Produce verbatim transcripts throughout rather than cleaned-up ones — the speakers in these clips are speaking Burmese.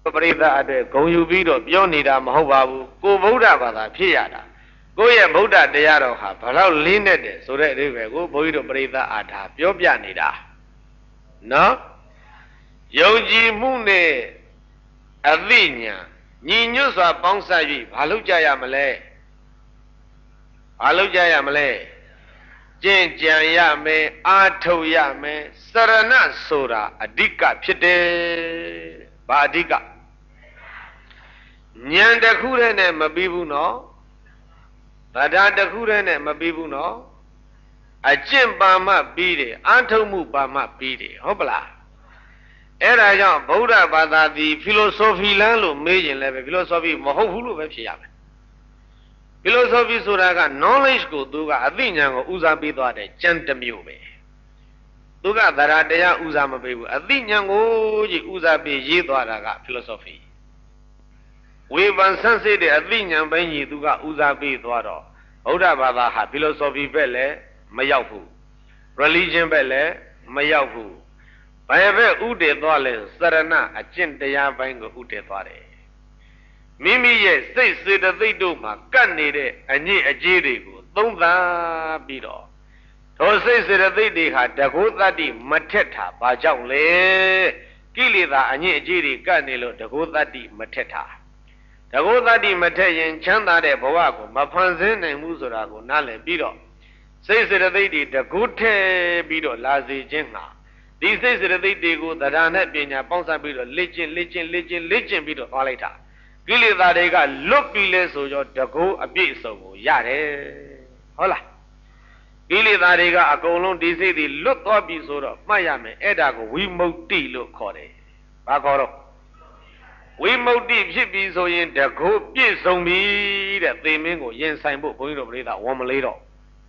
ပရိသတ်အတွက်ဂုံယူပြီးတော့ပြောနေတာမဟုတ်ပါဘူးကိုဗုဒ္ဓဘာသာဖြစ်ရတာကိုယ့်ရဲ့ဗုဒ္ဓတရားတော်ဟာဘလောက်လင်းတဲ့ဆိုတဲ့အဓိပ္ပာယ်ကိုဘုန်းကြီးတို့ပရိသတ်အားထားပြောပြနေတာနော်ယုံကြည်မှုနဲ့အသိဉာဏ်ညီညွတ်စွာပေါင်းစပ်၍ဘာလုပ်ကြရမလဲဘာလုပ်ကြရမလဲကျင့်ကြံရမယ်အားထုတ်ရမယ်စရဏဆိုတာအဓိကဖြစ်တယ်ဘာအဓိကဉာဏ်တစ်ခုတည်းနဲ့မပြီးဘူးနော်တရားတစ်ခုတည်းနဲ့မပြီးဘူးနော်အကျင့်ပါမှပြီးတယ်အားထုတ်မှုပါမှပြီးတယ်ဟုတ်ပလားအဲ့ဒါကြောင့်ဗုဒ္ဓဘာသာသည် philosophy လမ်းလို့မေးရင်လည်းပဲ philosophy မဟုတ်ဘူးလို့ပဲဖြေရမယ် philosophy ဆိုတာက knowledge ကိုသူကအသိဉာဏ်ကိုဦးစားပေးသွားတယ်ကျမ်းတစ်မျိုးပဲသူကသရတရားဦးစားမပေးဘူးအသိဉာဏ်ကိုကြီးဦးစားပေးရေးသွားတာက philosophy ဝေဖန်ဆန်းစစ်တဲ့အသိဉာဏ်ပိုင်းကြီးသူကဦးစားပေးသွားတော့ဗုဒ္ဓဘာသာဟာ philosophy ပဲလည်းမရောက်ဘူး religion ပဲလည်းမရောက်ဘူးဘယ်ဘက်ဥတည်သွားလဲစရဏအကျင့်တရားပိုင်းကိုဥတည်သွားတယ်မိမိရဲ့စိတ်စေတသိက်တို့မှာကပ်နေတဲ့အညစ်အကြေးတွေကိုသုံးသပ်ပြီးတော့ထိုစိတ်စေတသိက်တွေဟာတကုသတ္တိမထက်တာဘာကြောင့်လဲကိလေသာအညစ်အကြေးတွေကပ်နေလို့တကုသတ္တိမထက်တာတကုသတ္တိမထက်ရင်ချမ်းသာတဲ့ဘဝကိုမဖန်ဆင်းနိုင်ဘူးဆိုတာကိုနားလည်ပြီးတော့စိတ်စေတသိက်တွေတကုထဲပြီးတော့လာစေခြင်းဟာဒီစိတ်စေတသိက်တွေကိုတရားနဲ့ပညာပေါင်းစပ်ပြီးတော့လေ့ကျင့်လေ့ကျင့်လေ့ကျင့်လေ့ကျင့်ပြီးတော့သွားလိုက်တာကိလေသာတွေကလွတ်ပြီးလဲဆိုတော့တကုအပြည့်အစုံကိုရတယ်ဟုတ်လားကိလေသာတွေကအကုန်လုံးဒီစိတ်တွေလွတ်သွားပြီဆိုတော့မှတ်ရမယ်အဲ့ဒါကိုဝိမု ക്തി လို့ခေါ်တယ်ဘာခေါ်တော့ဝိမု ക്തി ဖြစ်ပြီဆိုရင်တကုပြည့်စုံပြီတဲ့သေမင်းကိုရင်ဆိုင်ဖို့ဘုန်းကြီးတို့ပြိဿဝန်မလေးတော့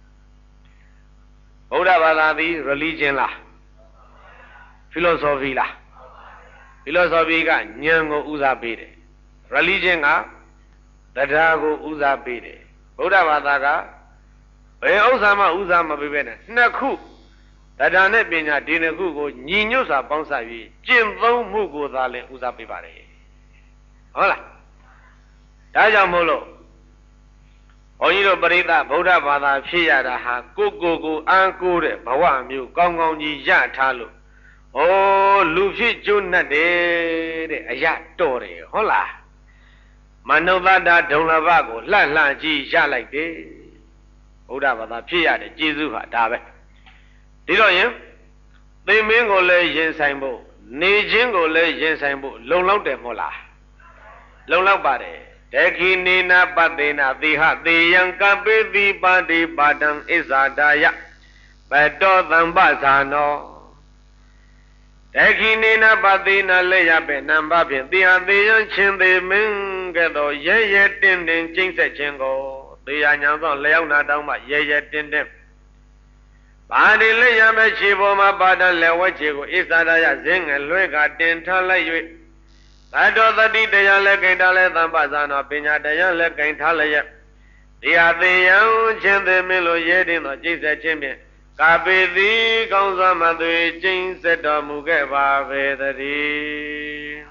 ဗုဒ္ဓဘာသာသည် religion လားphilosophy လား philosophy ကဉာဏ်ကိုဦးစားပေးတယ် religion ကတရားကိုဦးစားပေးတယ်ဗုဒ္ဓဘာသာကဘယ်ဥစ္စာမှဦးစားမပေးဘဲနဲ့နှစ်ခုတရားနဲ့ပညာဒီနှစ်ခုကိုညီညွတ်စွာပေါင်းစပ်ပြီးကျင့်သုံးမှုကိုသာလျှင်ဦးစားပေးပါတယ်ဟုတ်လားဒါကြောင့်မို့လို့ဘုန်းကြီးတို့ပရိသတ်ဗုဒ္ဓဘာသာဖြစ်ရတာဟာကိုယ်ကိုယ်ကိုအားကိုးတဲ့ဘဝမျိုးကောင်းကောင်းကြီးရထားလို့ဩလူဖြစ်ကျွတ်နဲ့တယ်တဲ့အရာတော်တယ်ဟုတ်လားမနုဿတာဒုံလဘကိုလှန့်လှန့်ကြီးရလိုက်တယ်ဗုဒ္ဓဘာသာဖြစ်ရတဲ့ကျေးဇူးဟာဒါပဲဒီတော့ရင်သိမင်းကိုလည်းရင်ဆိုင်ဖို့နေခြင်းကိုလည်းရင်ဆိုင်ဖို့လုံလောက်တယ်မဟုတ်လားလုံလောက်ပါတယ်တေခိနေနာပတေနာသေဟသေယံကပိတိပါတိပါဒံဣဇာဒာယပတောသံပဇာနောတေခိနေနာပတေနာလက်ရပဲနံပါဖြင့်သေဟသေယံချင်းသေမင်းကဲ့သို့ရဲရဲတင်းတင်းကျိမ့်ဆက်ခြင်းကိုသေယညာသောလျောက်နာတောင်းမှရဲရဲတင်းတင်းပါတိလက်ရပဲခြေပေါ်မှာပါဒလက်ဝဲခြေကိုဣဇာဒာယဇင်းငလွဲကတင်ထားလိုက်၍သတ္တောတတိတရားလည်းကိဋ္ဌလည်းသံပဇာနောပညာတရားလည်းကိဋ္ဌလည်းယဒီဟာသေယံချင်းသေမင်းလိုရဲတင်းသောကျိမ့်ဆက်ခြင်းဖြင့်ကာပေတိကောင်းစွာမသွေကျိမ့်ဆက်တော်မူခဲ့ပါပေတည်း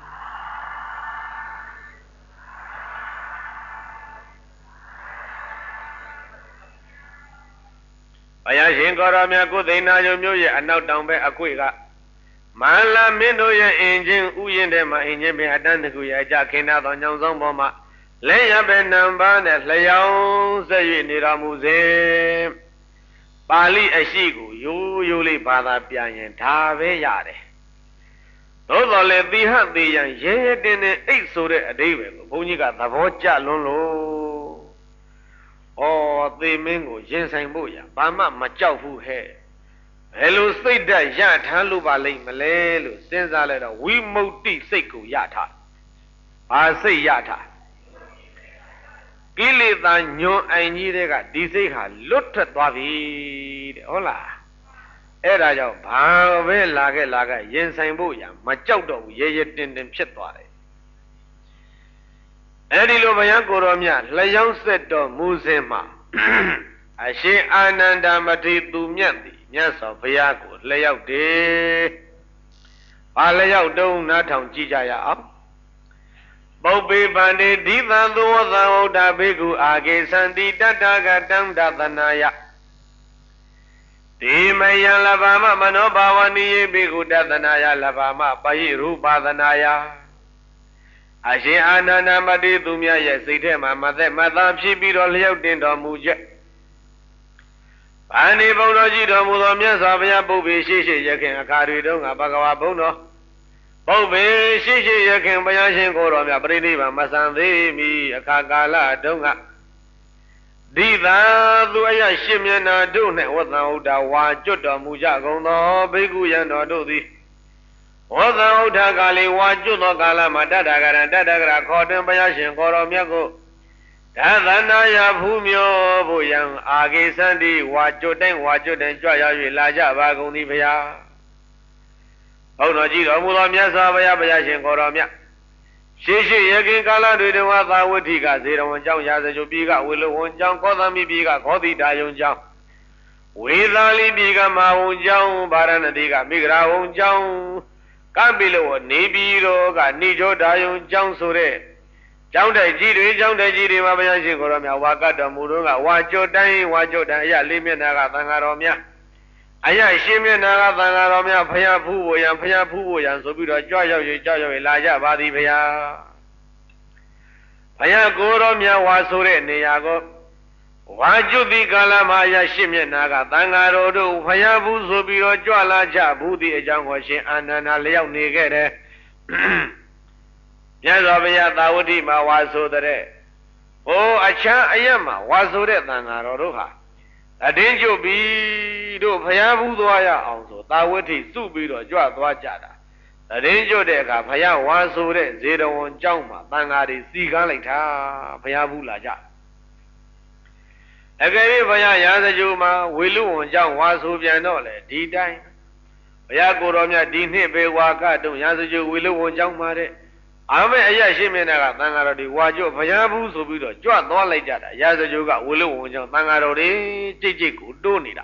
ဘုရားရှင်ကိုရောမြတ်ကိုသိဏ္ဍာယုံမျိုးရဲ့အနောက်တောင်ဘက်အခွေကမန္လာမင်းတို့ရဲ့အင်ချင်းဥယျင်ထဲမှာအင်ချင်းပင်အတန်းတစ်ခုရဲ့အကြခင်းနာသောညောင်ဆောင်ပေါ်မှာလက်ရပဲနံပါးနဲ့လျောင်းဆက်၍နေတော်မူစဉ်ပါဠိအရှိကိုရိုးရိုးလေးဘာသာပြန်ရင်ဒါပဲရတယ်သို့တော်လည်းတိဟသေးရန်ရဲရဲတင်းတင်းအိတ်ဆိုတဲ့အဓိပ္ပာယ်ကိုဘုန်းကြီးကသဘောကျလွန်းလို့ဩသေမင်းကိုရင်ဆိုင်ဖို့ရဘာမှမကြောက်ဘူးဟဲ့ဘယ်လိုစိတ်ဓာတ်ရထားလို့ပါလိမ့်မလဲလို့စဉ်းစားလိုက်တော့ဝိမု ക്തി စိတ်ကိုရထားဘာစိတ်ရထားကိလေသာညွန်အိုင်ကြီးတွေကဒီစိတ်ဟာလွတ်ထွက်သွားပြီတဲ့ဟုတ်လားအဲ့ဒါကြောင့်ဘာပဲလာခဲ့လာခဲ့ရင်ဆိုင်ဖို့ရမကြောက်တော့ဘူးရဲရဲတင်းတင်းဖြစ်သွားတယ်အဲ့ဒီလိုဘုရားကိုရောမြတ်လျောင်းဆက်တော်မူစဉ်မှာအရှင်အာနန္ဒမထေရသူမြတ်သည်မြတ်စွာဘုရားကိုလျောက်တယ်။ဘာလျောက်တုံးနားထောင်ကြည့်ကြရအောင်။ပုပ္ပေပန္တိဒိသံသောသံဩဒ္ဓဘေကုအာကေသန္တိတတ္တကတံဒသနာယတိမယံလဗ္ဗမမနောဘာဝနိယေဘေကုတသနာယလဗ္ဗမပယိရူပသနာယအရှင်အာနန္ဒမတိသူမြတ်ရဲ့စိတ်ထဲမှာမသက်မသာဖြစ်ပြီးတော့လျောက်တင်တော်မူချက်ဗာဏိဘုံတော်ကြီးတော်မူသောမြတ်စွာဘုရားပုပ္ပေရှိရှိရခင်အခါတွေတုန်းကဘဂဝါဘုံတော်ပုပ္ပေရှိရှိရခင်ဘုရားရှင်ကိုယ်တော်မြတ်ပြိဋိဘံမဆံသေးမီအခါကာလတုန်းကဒီသာသူအရရှင်းမျက်နာတို့နှင့်ဝသံဥဒ္ဒဝါကျွတ်တော်မူကြကုန်သောဘိက္ခုယံတော်တို့သည်ဝသံဥဒ္ဒကာလီဝါကျွတ်သောကာလမှာတတ္တကရံတတ္တကရခေါ်တွင်ဘုရားရှင်ကိုယ်တော်မြတ်ကိုဒသနာယဖူးမြောဖို့ယံအာဂေသန္တိဝါကျွတ်တိုင်းဝါကျွတ်တိုင်းကြွရောက်၍လာကြပါကုန်သည်ဘုရားဘုန်းတော်ကြီးတော်မူသောမြတ်စွာဘုရားဘုရားရှင်ကိုယ်တော်မြတ်ရှိရှိရခင်ကာလတွေတွင်ဝါသာဝတိကဇေရဝံကျောင်းရာဇဂုပြည်ကဝေလဝံကျောင်းကောသမိပြည်ကခောတိတာယုံကျောင်းဝေသာလိပြည်ကမဝံကျောင်းဗာရဏတိကမိဂရာဝံကျောင်းကပိလဝနေပြည်တော်ကဏိဇောတာယုံကျောင်းဆိုတဲ့ကျောင်းတိုက်ကြီးတွေကျောင်းတိုက်ကြီးတွေမှာဘုရားရှင်ကိုယ်တော်မြတ်ဝါကတော်မူတော့ကဝါကြောတိုင်းဝါကြောတိုင်းအရလေးမျက်နှာကသံဃာတော်များအရရှင်းမျက်နှာကသံဃာတော်များဖျားဖူးဖို့ရန်ဖျားဖူးဖို့ရန်ဆိုပြီးတော့ကြွရောက်ရကြွရောက်ရလာကြပါသည်ဘုရားဘုရားကိုယ်တော်မြတ်ဝါဆိုတဲ့နေရာကိုဝါကျွတိကာလမှာအရရှင်းမျက်နှာကသံဃာတော်တို့ဖျားဖူးဆိုပြီးတော့ကြွလာကြဘူးသည့်အကြောင်းကိုရှင်အာနန္ဒာလျောက်နေခဲ့တယ်မြတ်စွာဘုရားသာဝတိမှာဝါဆိုတဲ့ဟိုအချမ်းအယက်မှာဝါဆိုတဲ့သံဃာတော်တို့ဟာအတင်းကျုပ်ပြီးတို့ဖျားဘူးသွားရအောင်ဆိုသာဝတိစုပြီးတော့ကြွသွားကြတာအတင်းကျုပ်တဲ့အခါဖျားဝါဆိုတဲ့ဇေဒဝန်ကျောင်းမှာသံဃာတွေစီကားလိုက်တာဖျားဘူးလာကြအကယ်၍ဘုရားရာဇဂုမှာဝေလူဝန်ကျောင်းဝါဆိုပြန်တော့လေဒီတိုင်းဘုရားကိုယ်တော်မြတ်ဒီနှစ်ပဲဝါကတုံရာဇဂုဝေလူဝန်ကျောင်းမှာတဲ့အာမေအရရှိမင်းကသံဃာတော်တွေဝါကျွတ်ဘုရားဘူးဆိုပြီးတော့ကြွသွားလိုက်ကြတာရာဇဂုကဝေလူဝန်ကျောင်းသံဃာတော်တွေကြိတ်ကြိတ်ကိုတိုးနေတာ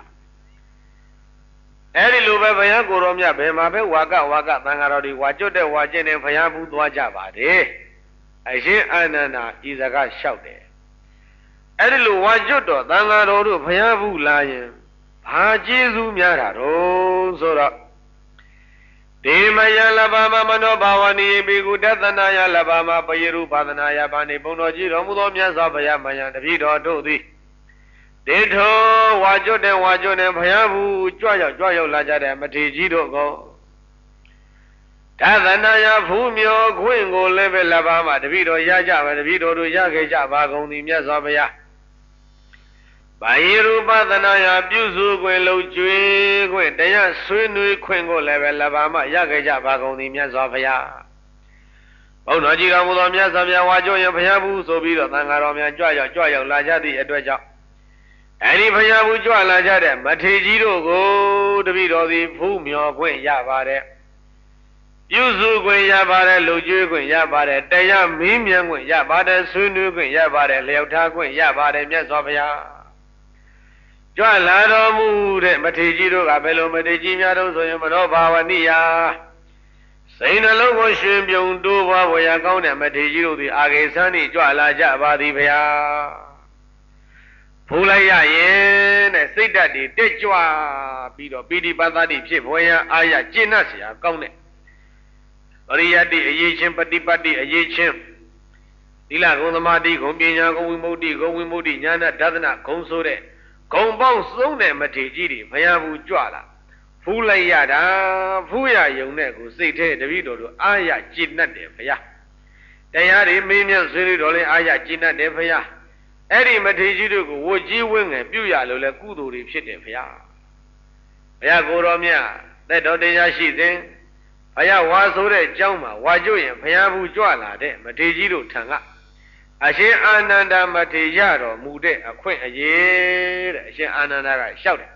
အဲ့ဒီလိုပဲဘုရားကိုယ်တော်မြတ်ဘယ်မှာပဲဝါကဝါကသံဃာတော်တွေဝါကျွတ်တဲ့ဝါကျင့်တဲ့ဘုရားဘူးသွားကြပါတယ်အရှင်အာနန္ဒာဤစကားလျှောက်တယ်အဲ့ဒီလိုဝါကျွတ်တော်သံဃာတော်တို့ဘုရားဘူးလာရင်ဘာကျေးဇူးများတာတော့ဆိုတော့ဒေမယလဗ္ဗမမနောဘာဝနိဘေကုတသနာယလဗ္ဗမပယရုပါဒနာယဘာနေဘုံတော်ကြီးတော်မူသောမြတ်စွာဘုရားမယံတပည့်တော်တို့သည်တေထောဝါကျွတ်တဲ့ဝါကျွတ်တဲ့ဘုရားဘူးကြွရောက်ကြွရောက်လာကြတဲ့မထေကြီးတို့ကိုတသနာယဖူးမြောခွင့်ကိုလည်းပဲလဗ္ဗမတပည့်တော်ရကြပါတပည့်တော်တို့ရခဲ့ကြပါကုန်သည်မြတ်စွာဘုရားဘာယရူပသနာယပြုစုခွင့်လုံကျွေးခွင့်တရားဆွေးနွေးခွင့်ကိုလည်းပဲလဗ္ဗမရခဲ့ကြပါကုန်သည်မြတ်စွာဘုရားဘုန်းတော်ကြီးတော်မူသောမြတ်စွာဘုရားဝါကျွတ်ရင်ဘုရားဘူးဆိုပြီးတော့သံဃာတော်များကြွရောက်ကြွရောက်လာကြသည့်အတွက်ကြောင့်အဲဒီဘုရားဘူးကြွလာကြတဲ့မထေကြီးတို့ကိုတပည့်တော်သည်ဖူးမြော်ခွင့်ရပါတယ်ပြုစုခွင့်ရပါတယ်လုံကျွေးခွင့်ရပါတယ်တရားမင်းမြတ်ခွင့်ရပါတယ်ဆွေးနွေးခွင့်ရပါတယ်လျှောက်ထားခွင့်ရပါတယ်မြတ်စွာဘုရားကြွလာတော်မူတဲ့မထေကြီးတို့ကဘယ်လိုမထေကြီးများတို့ဆိုရင်မနောဘာဝနိယစိတ်နှလုံးကိုရှင်ပြုံတိုးပွားဝေရကောင်းတဲ့မထေကြီးတို့သည်အာဂေသန္တိကြွလာကြပါသည်ဗျာဖူးလိုက်ရရင်တဲ့စိတ်ဓာတ်တွေတက်ကြွပြီးတော့ပိဋိပတ်သတိဖြစ်ဘဝရအာရကျင့်납เสียကောင်းတဲ့ပရိယတ္တိအရေးချင်းပฏิပတ်တိအရေးချင်းသီလဂုဏ်သမာဓိဂုဏ်ပညာဂုဏ်ဝိမု ക്തി ဂုဏ်ဝိမု ക്തി ဉာဏဒသနဂုဏ်ဆိုတဲ့ဂုံပေါင်းစုံတဲ့မထေကြီးတွေဘုရားဘူးကြွလာဖူးလိုက်ရတာဖူးရယုံတဲ့ကိုစိတ်ထဲတပည့်တော်တို့အာရကျင့်납တယ်ဘုရားတရားတွေမင်းမြတ်ဆွေးနွေးတော်လဲအာရကျင့်납တယ်ဘုရားအဲ့ဒီမထေကြီးတို့ကိုဝတ်ကြီးဝင့်ငယ်ပြုရလို့လဲကုသိုလ်တွေဖြစ်တယ်ဘုရားဘုရားကိုယ်တော်မြတ်သက်တော်တရားရှိစဉ်ဘုရားဝါဆိုတဲ့เจ้าမှာဝါကျွတ်ရင်ဘုရားဘူးကြွလာတဲ့မထေကြီးတို့ထံကအရှင်အာနန္ဒာမထေရတော်မူတဲ့အခွင့်အရေးတဲ့အရှင်အာနန္ဒာကလျှောက်တယ်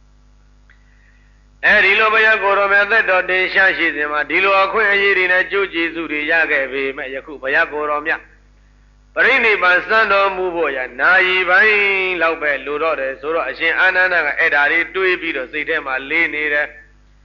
အဲဒီလိုဘုရားကိုယ်တော်မြတ်သက်တော်တင်ရှားရှိစဉ်မှာဒီလိုအခွင့်အရေးတွေနဲ့ကြိုးကျေးဇူးတွေရခဲ့ပေမဲ့ယခုဘုရားကိုယ်တော်မြတ်ပရိနိဗ္ဗာန်စံတော်မူဖို့ရနာယီပိုင်းလောက်ပဲလိုတော့တယ်ဆိုတော့အရှင်အာနန္ဒာကအဲ့ဓာတွေတွေးပြီးတော့စိတ်ထဲမှာလေးနေတယ်ဘ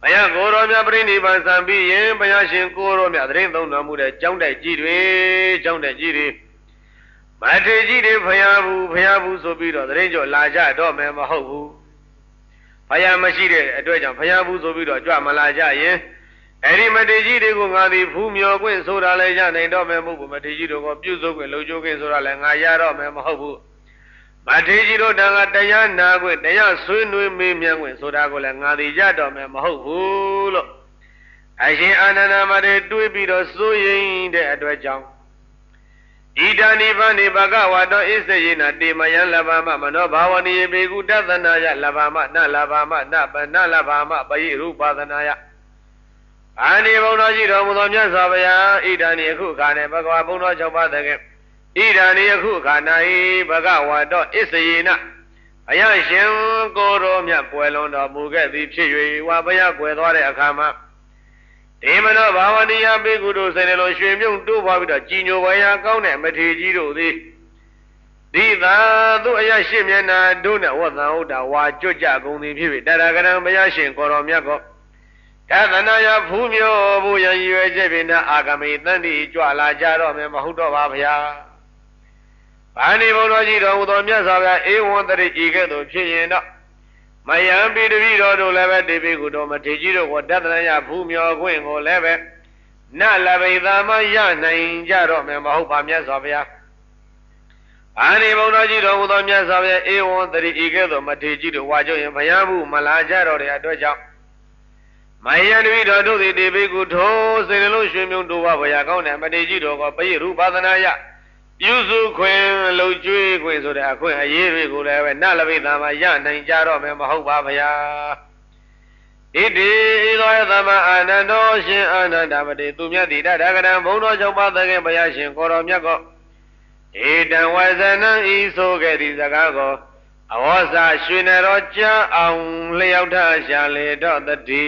ဘုရားကိုရောမြတ်ပြိဋိဘံစံပြီးရင်ဘုရားရှင်ကိုရောမြတ်တရင်သုံးတော်မူတဲ့ကျောင်းတိုက်ကြီးတွေကျောင်းတိုက်ကြီးတွေမထေကြီးတွေဘုရားဘူးဘုရားဘူးဆိုပြီးတော့တရင်ကျော်လာကြတော့မယ်မဟုတ်ဘူးဘုရားမရှိတဲ့အတွက်ကြောင့်ဘုရားဘူးဆိုပြီးတော့ကြွမလာကြရင်အဲ့ဒီမထေကြီးတွေကိုငါသည်ဖူးမြော်ခွင့်ဆိုတာလည်းရနိုင်တော့မယ်မဟုတ်ဘူးမထေကြီးတို့ကပြုစုခွင့်လှုပ်ကြိုးခွင့်ဆိုတာလည်းငါရတော့မယ်မဟုတ်ဘူးမထေကြီးတို့တန်ခါတရားနာခွင့်တရားဆွေးနွေးမေးမြန်းခွင့်ဆိုတာကိုလည်းငါသည်ရတော့မယ်မဟုတ်ဘူးလို့အရှင်အာနန္ဒမထေရတွေးပြီးတော့စိုးရိမ်တဲ့အတွက်ကြောင့်ဣဒာနိဗ္ဗာန်ဘဂဝါတောဣစ္ဆေယနာတေမယံလဘာမမနောဘာဝနိယေဘေကုတသနာယလဘာမနလဘာမနပနလဘာမပယိရူပသနာယအာနိဘုံတော်ရှိတော်မူသောမြတ်စွာဘုရားဣဒာနိအခုခါနဲ့ဘဂဝါဘုံတော်၆ပါးတကယ်ဣဒာနိအခုခါ၌ဘဂဝါတောဣစ္ဆေယနာဘုရားရှင်ကိုယ်တော်မြတ်ကွယ်လွန်တော်မူခဲ့သည်ဖြစ်၍ဝါဘုရားကွယ်သွားတဲ့အခါမှာဒေမနောဘာဝနိယဘေကုတို့စိတ်နှလုံးရွှေမြုံတိုးပွားပြီးတော့ကြည်ညိုဝါယာကောင်းတဲ့မထေကြီးတို့သည်ဒီသာသူအယရှိမျက်နာတို့နဲ့ဝတ်သံဟုတ်တာဝါကြွကြကုန်သည်ဖြစ်၍တရဂရံဘုရားရှင်ကိုယ်တော်မြတ်ကိုသဒ္ဒနာယဖူးမြော်ဖို့ရန်ရွယ်ချက်ဖြင့်အာဂမိတန်တိကြွလာကြတော့မယ်မဟုတ်တော့ပါဗျာ။ဘာနိဘုံတော်ကြီးတော်ဟူသောမြတ်စွာဘုရားဧဝံတရိဤကဲ့သို့ဖြစ်ရင်တော့မယံပိတပိတော်တို့လည်းပဲတေပိကုတော်မထေကြီးတို့ကိုတဒ္ဒနာယဖူးမြော်ခွင့်ကိုလည်းပဲနလဘိသာမရနိုင်ကြတော့မယ်မဟုတ်ပါမြတ်စွာဘုရား။ဘာနိဘုံတော်ကြီးတော်ဟူသောမြတ်စွာဘုရားဧဝံတရိဤကဲ့သို့မထေကြီးတို့ဝါကြရင်ဘုရားမှုမလာကြတော့တဲ့အတွက်ကြောင့်မယံတပိတော်တို့သည်တေပိကုထိုစိတ်နှလုံးရွှေမြုံတိုးဝါဘုရားကောင်းတဲ့မထေကြီးတို့ကိုပယိရူပသနာယပြုစုခွင့်လှုပ်ကြွေးခွင့်ဆိုတဲ့အခွင့်အရေးတွေကိုလည်းပဲနလဘိသာမရနိုင်ကြတော့မယ်မဟုတ်ပါဗျာဣတိဤသောသမ္မာအာနန္တောရှင်အာနန္ဒမတေသူမြတ်တိတတဂရံဘုံတော်၆ပါးသခင်ဘုရားရှင်ကိုတော်မြတ်ကိုဧတံဝဇနံဤဆိုခဲ့သည့်စကားကိုအဝေါစာရွှေနရောကြာအောင်လျောက်ထရှာလေတော့တတိ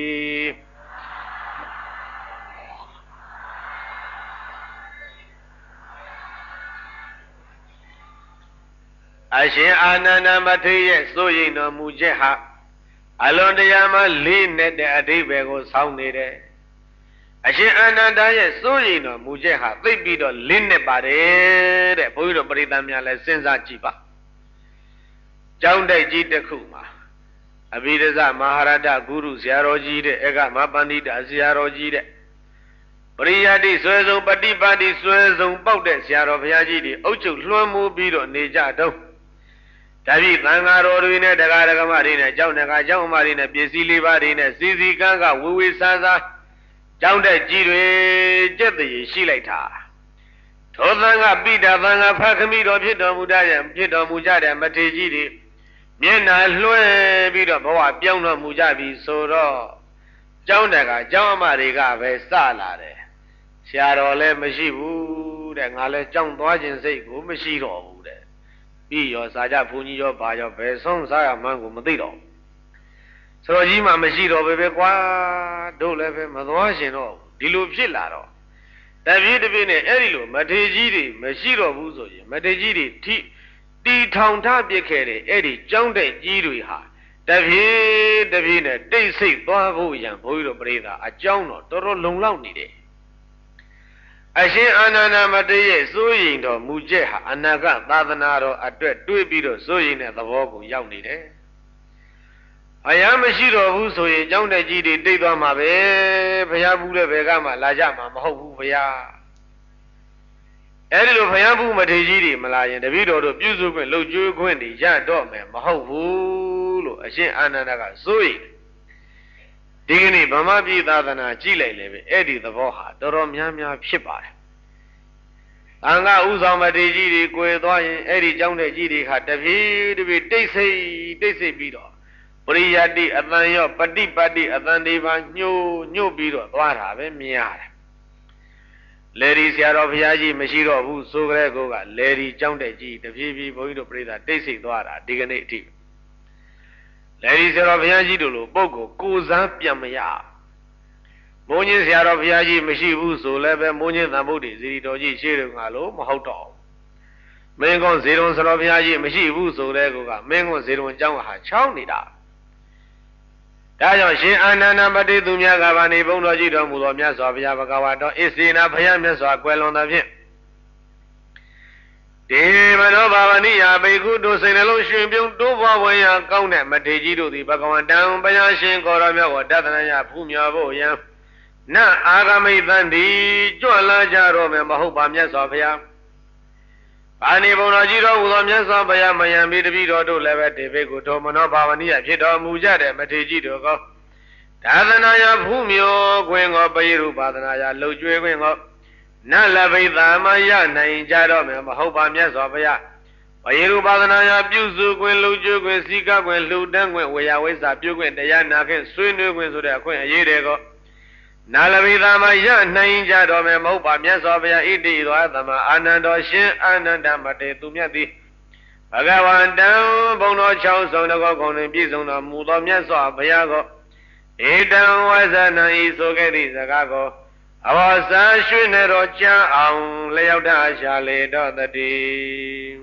အရှင်အာနန္ဒမထေရရဲ့စိုးရိမ်တော်မူချက်ဟာအလွန်တရာမှလေးနဲ့တဲ့အဓိပ္ပာယ်ကိုဆောင်းနေတယ်အရှင်အာနန္ဒရဲ့စိုးရိမ်တော်မူချက်ဟာသိပြီးတော့လေးနဲ့ပါတယ်တဲ့ဘုန်းကြီးတို့ပရိသတ်များလည်းစဉ်းစားကြည့်ပါကျောင်းတိုက်ကြီးတစ်ခုမှာအဘိဓဇမဟာရတဂုရုဆရာတော်ကြီးတဲ့ဧကမပန္တိတဆရာတော်ကြီးတဲ့ပရိယတိဆွဲဆုံးပฏิပါတိဆွဲဆုံးပေါက်တဲ့ဆရာတော်ဘုရားကြီးတွေအုပ်ချုပ်လွှမ်းမိုးပြီးတော့နေကြတော့တပည့်သံဃာတော်တွေနဲ့တရားဓမ္မတွေနဲ့ကျောင်းတကာကျောင်းအမတွေနဲ့ပစ္စည်းလေးပါးတွေနဲ့စီစီကန်းကဝေဝေဆန်းဆန်းကျောင်းတက်ကြီးတွေကြက်တည်ရှိလိုက်တာထိုသံဃာပိဋကသံဃာဖခမိတော်ဖြစ်တော်မူတဲ့ဖြစ်တော်မူကြတဲ့မထေကြီးတွေမျက်နှာလွှဲပြီးတော့ဘဝပြောင်းတော်မူကြပြီဆိုတော့ကျောင်းတကာကျောင်းအမတွေကပဲစလာတယ်ဆရာတော်လည်းမရှိဘူးတဲ့ငါလည်းကျောင်းသွားခြင်းစိတ်ကိုမရှိတော့ဘူးတဲ့ပြီးရောစာကြဘုန်းကြီးရောဘာရောဘယ်ဆုံးစားရမှန်းကိုမသိတော့ဆိုတော့ကြီးမှမရှိတော့ပဲပဲကွာတို့လည်းပဲမသွားရှင်တော့ဒီလိုဖြစ်လာတော့တပြည့်တပြည့်နဲ့အဲ့ဒီလိုမထေကြီးတွေမရှိတော့ဘူးဆိုရင်မထေကြီးတွေထိတီထောင်ထပြစ်ခဲ့တဲ့အဲ့ဒီကျောင်းတဲ့ကြီးတွေဟာတပြည့်တပြည့်နဲ့တိတ်ဆိတ်သွားဖို့ရန်ဘုန်းကြီးတို့ပရိသတ်အကြောင်းတော့တော်တော်လုံလောက်နေတယ်အရှင်အာနန္ဒမတေရရဲ့စိုးရိမ်တော်မူချက်ဟာအနာဂတ်သာသနာတော်အတွက်တွေးပြီးတော့စိုးရိမ်တဲ့သဘောကိုရောက်နေတယ်။အရာမရှိတော့ဘူးဆိုရင်ကျောင်းတက်ကြီးတွေတိတ်သွားမှာပဲဘုရားဘူးလည်းဘယ်ကမှလာကြမှာမဟုတ်ဘူးဘုရား။အဲဒီလိုဘုရားဘူးမထေကြီးတွေမလာရင်တပည့်တော်တို့ပြုစုခွင့်လှုပ်ကြွေးခွင့်တွေရတော့မယ်မဟုတ်ဘူးလို့အရှင်အာနန္ဒကစိုးရိမ်ဒီကနေ့ဗမာပြည်သာသနာကြည့်လိုက်လေပဲအဲ့ဒီသဘောဟာတော်တော်များများဖြစ်ပါတယ်။အင်္ဂါဥဆောင်မထေကြီးတွေကိုယ်သွားရင်အဲ့ဒီကျောင်းတဲ့ကြီးတွေဟာတပြေးတပြေးတိတ်ဆိတ်တိတ်ဆိတ်ပြီးတော့ပရိယတိအတန်ရောပฏิပတ်တိအတန်ဒီပါညှို့ညှို့ပြီးတော့သွားတာပဲမြင်ရတယ်။လေဒီဆရာတော်ဘုရားကြီးမရှိတော့ဘူးဆိုကြတဲ့ကောကလေဒီကျောင်းတဲ့ကြီးတပြေးပြေးဘုန်းကြီးတို့ပြိဿတိတ်ဆိတ်သွားတာဒီကနေ့အထိလေဒီဆရာတော်ဘုရားကြီးတို့လိုပုဂ္ဂိုလ်ကိုယ်စားပြန်မရမိုးညင်းဆရာတော်ဘုရားကြီးမရှိဘူးဆိုလည်းပဲမိုးညင်းသံဗုဒ္ဓဇီရီတော်ကြီးရှေ့တုန်းကလို့မဟုတ်တော့မင်းကွန်ဇေရုံဆရာတော်ဘုရားကြီးမရှိဘူးဆိုတဲ့ကောကမင်းကွန်ဇေရုံအကြောင်းဟာချောင်းနေတာတဒါကြောင့်ရှင်အာနန္ဒမတိသူမြတ်ကဘာနေဘုန်းတော်ကြီးတော်မူသောမြတ်စွာဘုရားဘဂဝါတော်ဣစေနာဘုရားမြတ်စွာကွယ်လွန်သဖြင့်ဒီမနောဘာဝနိယဘေကုတို့စိတ်နှလုံးရှင်ပြုံးတိုးပွားဝေရကောင်းတဲ့မထေကြီးတို့သည်ဘဂဝန္တံဘုရားရှင်ကိုရောမြတ်ဝတ္တသနာယဖူးမြော်ဖို့ယံနအာဂမိတန်တိကြွလာကြတော့မယ်မဟုတ်ပါမြတ်စွာဘုရားဘာနေဘုံတော်ကြီးတော်ဟူသောမြတ်စွာဘုရားမယံပြီးတပည့်တော်တို့လည်းပဲဒီဘေကုထိုမနောဘာဝနိယဖြစ်တော်မူကြတဲ့မထေကြီးတို့ကောသာသနာယဖူးမြော်ခွင်ကိုပရိရုပါဒနာယလှုပ်ကြွေးခွင်ကိုနလဘိသာမယနိုင်ကြတော့မယ်မဟုတ်ပါမြတ်စွာဘုရားဝေရုပါဒနာယပြုစုခွင့်လှုပ်ကြွခွင့်စီကခွင့်လှူဒန်းခွင့်ဝေယဝိစာပြုခွင့်တရားနာခွင့်ဆွေးနွေးခွင့်ဆိုတဲ့အခွင့်အရေးတွေကိုနာလဘိသာမယနိုင်ကြတော့မယ်မဟုတ်ပါမြတ်စွာဘုရားဣတိသောသမအာနန္ဒောရှင်အာနန္ဒမတေသူမြတ်သည်ဘဂဝန္တံဘုံတော်၆ဆုံးတကောဂုဏ်တွင်ပြည့်စုံတော်မူသောမြတ်စွာဘုရားကိုဧတံဝဇနံဤဆိုခဲ့သည့်စကားကိုအဘောစာရွှေနေတော်ကြံအောင်လျောက်တရှာလေတော့တည်း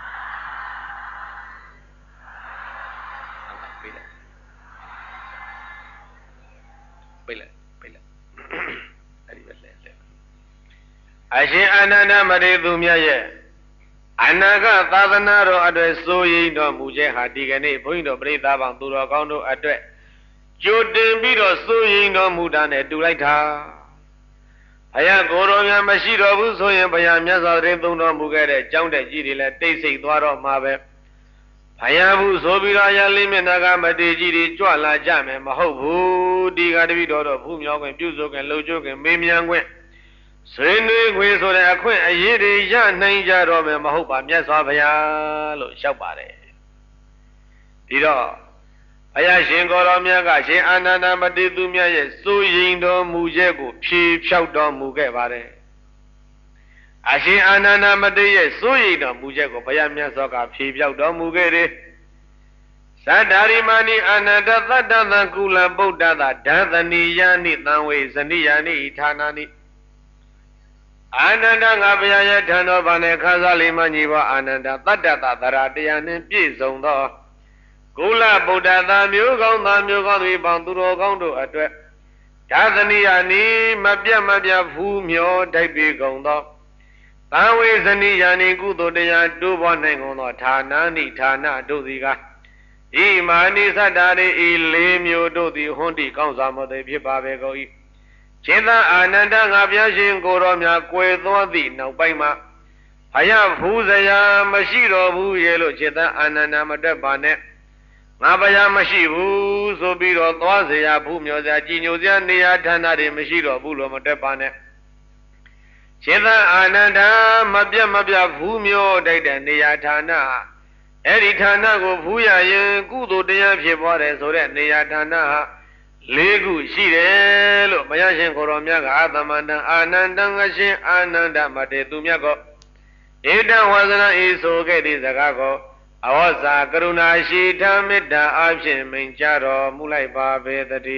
ပိတ်လိုက်ပိတ်လိုက်အဲ့ဒီပဲလဲလဲအရှင်အာနန္ဒမတေသူမြတ်ရဲ့အနာဂတ်သာသနာတော်အတွက်စိုးရိမ်တော်မူခြင်းဟာဒီကနေ့ဘုန်းကြီးတို့ပြိဿပေါင်းသူတော်ကောင်းတို့အတွက်ကြိုတင်ပြီးတော့စိုးရိမ်တော်မူတာနဲ့တူလိုက်တာဘုရားကိုယ်တော်များမရှိတော်ဘူးဆိုရင်ဘုရားမြတ်စွာဘုရားသုံးတော်မူခဲ့တဲ့ကြောင်းတဲ့ကြီးတွေလည်းတိတ်ဆိတ်သွားတော့မှာပဲဘုရားဘူးဆိုပြီးတော့ရလေးမျက်နှာကမတေကြီးတွေကြွလာကြမယ်မဟုတ်ဘူးဒီကတပိတော်တော့ဖူးမြောက်ခွင့်ပြုစုခွင့်လှုပ်ကြွခွင့်မေးမြန်းခွင့်ဆွေးနွေးခွင့်ဆိုတဲ့အခွင့်အရေးတွေရနိုင်ကြတော့မယ်မဟုတ်ပါမြတ်စွာဘုရားလို့လျှောက်ပါတယ်ဒီတော့ဘုရားရှင်ကိုယ်တော်မြတ်ကရှင်အာနန္ဒမတေသူမြတ်ရဲ့စိုးရိမ်တော်မူချက်ကိုဖြေဖြောက်တော်မူခဲ့ပါတယ်အရှင်အာနန္ဒမတေရဲ့စိုးရိမ်တော်မူချက်ကိုဘုရားမြတ်စွာကဖြေဖြောက်တော်မူခဲ့တယ်သတ္တရိမာနိအာနန္ဒသတ္တသံကုလဗုဒ္ဓသာဓသနိယနိသံဝေဇနိယနိဌာနာနိအာနန္ဒငါဘုရားရဲ့ထံတော်ဘာနဲ့ခါစားလိမ္မညီဘောအာနန္ဒသတ္တသသရာတရားနှင့်ပြည့်စုံသောကုလဗုဒ္ဓသာမျိုးကောင်းသာမျိုးကောင်းတွေပေါင်းသူတော်ကောင်းတို့အတွက်ဓသနိယနိမပြတ်မပြတ်ဖူးမြော်တိုက်ပေကုန်သောသံဝေဇနိယနိကုသိုလ်တရားတိုးပွားနိုင်ကုန်သောဌာနနိဌာနတို့သည်ကဤမာနိသတ္တာရိဤလေးမျိုးတို့သည်ဟွန်းတိကောင်းစွာမသိဖြစ်ပါပဲကုန်၏ခြေသာအာနန္ဒငါဘုရားရှင်ကိုယ်တော်များကွယ်သောသည့်နောက်ပိုင်းမှာဘုရားဖူးစရာမရှိတော်ဘူးရဲ့လို့ခြေသာအာနန္ဒမတက်ပါနဲ့ငါဘုရားမရှိဘူးဆိုပြီးတော့သွားเสียဘူးမျောစရာကြည်ညိုစရာနေရာဌာနတွေမရှိတော့ဘူးလို့မတက်ပါနဲ့ရှင်သာအာနန္ဒာမပြတ်မပြတ်ဘူးမျောတိုက်တဲ့နေရာဌာနအဲ့ဒီဌာနကိုဖူးရရင်ကုသိုလ်တရားဖြစ်ပေါ်တယ်ဆိုတဲ့နေရာဌာနဟာလေးခုရှိတယ်လို့ဘုရားရှင်ကိုယ်တော်မြတ်ကအာသမန္တံအာနန္ဒံအရှင်အာနန္ဒမတေသူမြတ်ကိုဧတံဝဇနဤဆိုခဲ့သည့်စကားကိုအဝဇ္ဇာကရုဏာရှိဓမ္မေတ္တာအဖြင့်မိန်ကြတော်မူလိုက်ပါပေတည်းသ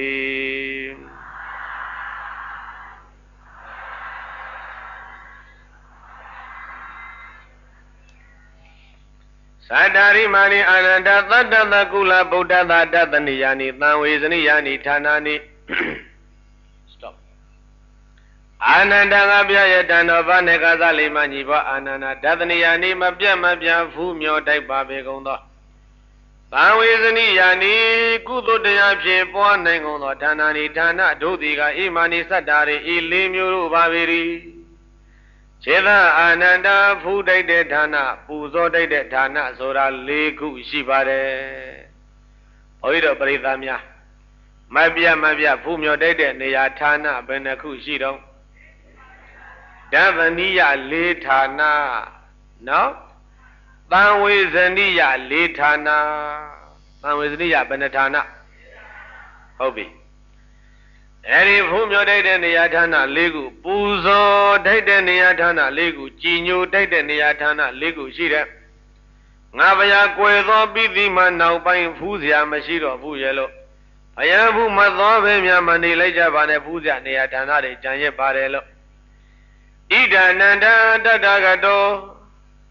တ္တရိမာနိအာနန္ဒသတ္တသကုလဗုဒ္ဓသာတတနိယာနိသံဝေဇနိယာနိဌာနာနိ stop အာနန္ဒငါပြရဲ့တန်တော်ဘာနေကသလိမညီဘောအာနန္ဒတတနိယာနိမပြတ်မပြတ်ဖူးမြော်တိုက်ပါပေကုန်သောသံဝေဇနိယာနိကုသိုလ်တရားဖြင့်ပွားနိုင်ကုန်သောဌာနာနိဌာနတို့သည်ကဣမာနိသတ္တာရိဤလေးမျိုးတို့ပါပေ၏ခြေသာအာနန္ဒဖူးတိုက်တဲ့ဌာနပူဇော်တိုက်တဲ့ဌာနဆိုတာ၄ခုရှိပါတယ်ဘုန်းကြီးတို့ပရိသတ်များမပြတ်မပြတ်ဖူးမြော်တိုက်တဲ့နေရာဌာနဘယ်နှခုရှိတော့ဓဗနိယ၄ဌာနနော်သံဝေဇနိယ၄ဌာနသံဝေဇနိယဘယ်နှဌာနဟုတ်ပြီအဲဒီဖူးမြော်တိုက်တဲ့နေရာဌာန၄ခုပူဇော်တိုက်တဲ့နေရာဌာန၄ခုကြည်ညိုတိုက်တဲ့နေရာဌာန၄ခုရှိတဲ့ငါဘုရားကွယ်သောပြီးသည်မှနောက်ပိုင်းဖူးเสียမရှိတော့ဘူးရဲ့လို့ဘုရားဖူးမသောပဲများမနေလိုက်ကြပါနဲ့ဖူးเสียနေရာဌာနတွေကြံရစ်ပါတယ်လို့ဣဒာနန္ဒတတ္တကတော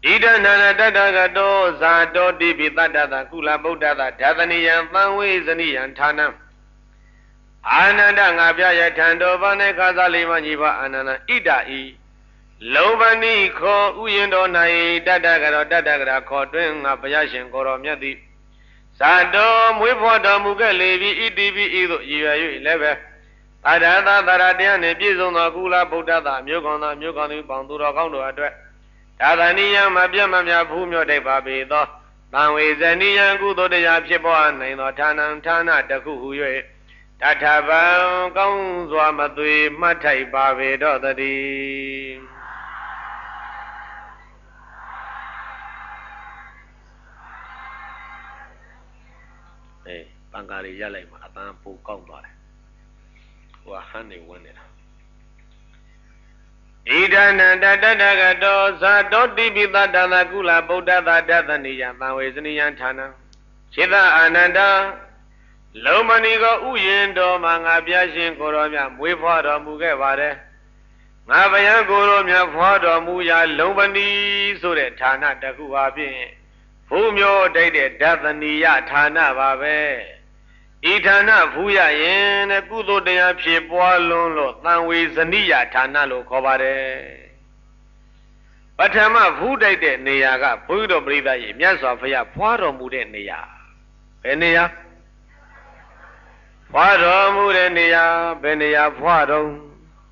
Ida nana dada gato zato dibi tata ta kula buddha ta dhathaniyan thanwe zaniyan thanam Ananda ngabya yatando bane kazalima nyiba anana ida i Lobani kho uyendo nai dada garo dada gara kho twin nga bhayashin koro myati Sado mwe phwa tormu ke lebi idibi ido yiwa yui lebe Adada dharatya ne piesong tho kula buddha ta myo kaung tho myo kaung tu paung tu ro kaung tu atwet Dhathaniyan mapya mapya bhu myo dai pa pe tho Thanwe zaniyan kudo taya phit phwa nain tho thanam thana takhu hu yue Tathavan kaung zwa ma thwe mat thai pa pe tho tati Eh, Bangari ya lai ma atan po kaung twaတယ်ဟိုဟန်နေဝင်နေတာIdana dada gato zato tibi tata ta kula buddha ta dhathaniyan thanwe zaniyan thana Chita ananda Lomani ko uyendo ma nga pyashin koro mya mwe phwa tormu ke pare Nga bayan koro mya phwa tormu ya lomani so de thana takhu ha phyin Phu myo dai de dhathaniya thana ba be I thana phu ya yin de kudo taya phit phwa lon lo thanwe zaniya thana lo kho pare Pathama phu dai de neya ka bhuyi do pritha ye myat swa phaya phwa tormu de neya Be neya Phwa tormu de neya be neya phwa tormu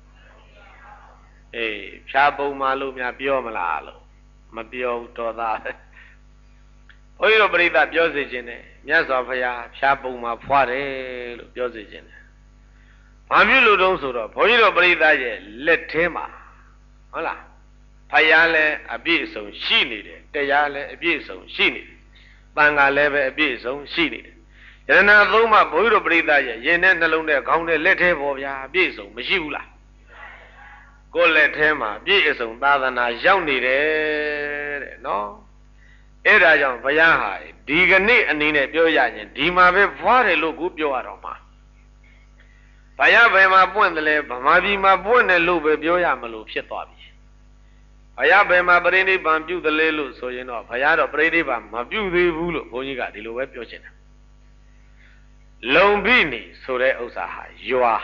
Eh phya pung ma lo mya pyo ma la lo ma pyo to tha Bhuyi do pritha pyo se chin de myat swa phaya phya pung ma phwa de lo pyo se chin de Ba myu lo tong so do bhuyi do pritha ye let the maဟုတ်လားphaya le a piet song shi ni de taya le a piet song shi ni de Tanga le be a piet song shi ni de Yadanaသုံးပါဘုရားတို့ပြိဿရဲ့ရင်နဲ့နှလုံးနဲ့ခေါင်းနဲ့လက်ထဲပေါ်ဗျာပြည့်စုံမရှိဘူးလားကိုယ်လက်ထဲမှာပြည့်စုံသာသနာရောက်နေတယ်တဲ့နော်အဲ့ဒါကြောင့်ဘုရားဟာဒီကနေ့အနေနဲ့ပြောရရင်ဒီမှာပဲဖွားတယ်လို့ကိုပြောရတော့မှာဘုရားဘယ်မှာပွင့်တယ်လဲဗမာပြည်မှာပွင့်တယ်လို့ပဲပြောရမလို့ဖြစ်သွားပြီဘုရားဘယ်မှာပရိနိဗ္ဗာန်ပြုတယ်လဲလို့ဆိုရင်တော့ဘုရားတော့ပရိနိဗ္ဗာန်မပြုသေးဘူးလို့ဘုန်းကြီးကဒီလိုပဲပြောချင်တယ်Long bini sore usaha yua.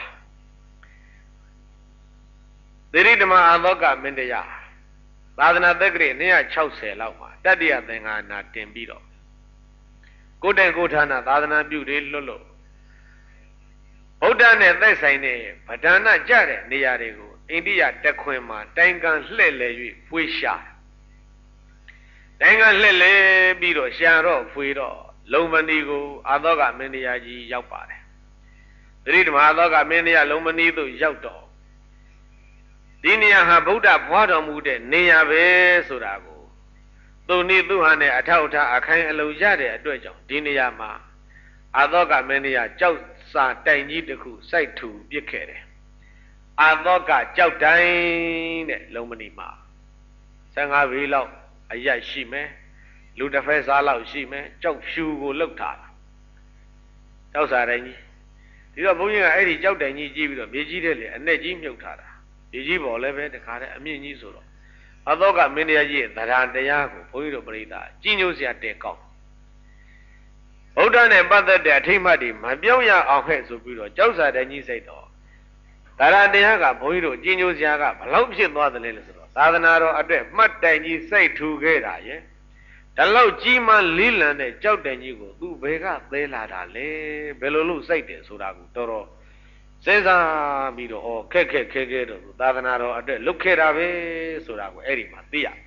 Diri dama adoka mendaya. Badana degri niya chau se lauma. Tadiya denga na tembiro. Koden kodana badana beauty lolo. Buddha ne desai ne badana jare niya rego. India tekwema tengan lele yui fuisha. Tengan lele biro sharo fuiro. Lomani ko adoka mendaya jiရောက်ပါတယ်။သတိဓမ္မအသောကမင်းတရားလုံးမနီးသို့ရောက်တော့ဒီနေရာဟာဗုဒ္ဓဘွားတော်မူတဲ့နေရာပဲဆိုတာကိုသူနိသူဟာနဲ့အထောက်အထားအခိုင်အလုံရတဲ့အတွက်ကြောင့်ဒီနေရာမှာအသောကမင်းတရားကြောက်စာတိုင်ကြီးတစ်ခုစိုက်ထူပစ်ခဲ့တယ်။အသောကကြောက်တိုင်းတဲ့လုံးမနီးမှာဆယ်ငါးပေလောက်အရက်ရှိမယ်လူတစ်ဖက်စားလောက်ရှိမယ်ကြောက်ဖြူကိုလှုပ်ထားတာကြောက်စာတိုင်းကြီးဒီတော့ဘုန်းကြီးကအဲ့ဒီကြောက်တိုင်ကြီးကြည့်ပြီးတော့မြေကြီးတဲ့လေအနဲ့ကြီးမြုပ်ထားတာမြေကြီးပေါ်လည်းပဲတခါတည်းအမြင့်ကြီးဆိုတော့အသောကမင်းတရားကြီးသရံတရားကိုဘုန်းကြီးတို့ပရိသတ်ကြီးညိုစရာတဲကောက်ဗုဒ္ဓနဲ့ပတ်သက်တဲ့အထိမ့်မှတ်တွေမပြောင်းရအောင်ခဲ့ဆိုပြီးတော့ကြောက်စာတိုင်းကြီးစိတ်တော့သရံတရားကဘုန်းကြီးတို့ကြီးညိုစရာကဘလောက်ဖြစ်သွားတယ်လဲလို့ဆိုတော့သာသနာတော်အတွက်မှတ်တိုင်ကြီးစိတ်ထူခဲ့တာရဲ့ဒါလောက်ကြီးမှလေးလံတဲ့ကြောက်တိုင်ကြီးကိုသူဘယ်ကသဲလာတာလဲဘယ်လိုလုပ်စိုက်တယ်ဆိုတာကိုတော်တော်စဉ်းစားပြီးတော့ဟောခက်ခက်ခဲခဲတော့သာသနာတော်အတွက်လုတ်ခဲ့တာပဲဆိုတာကိုအဲ့ဒီမှာသိရ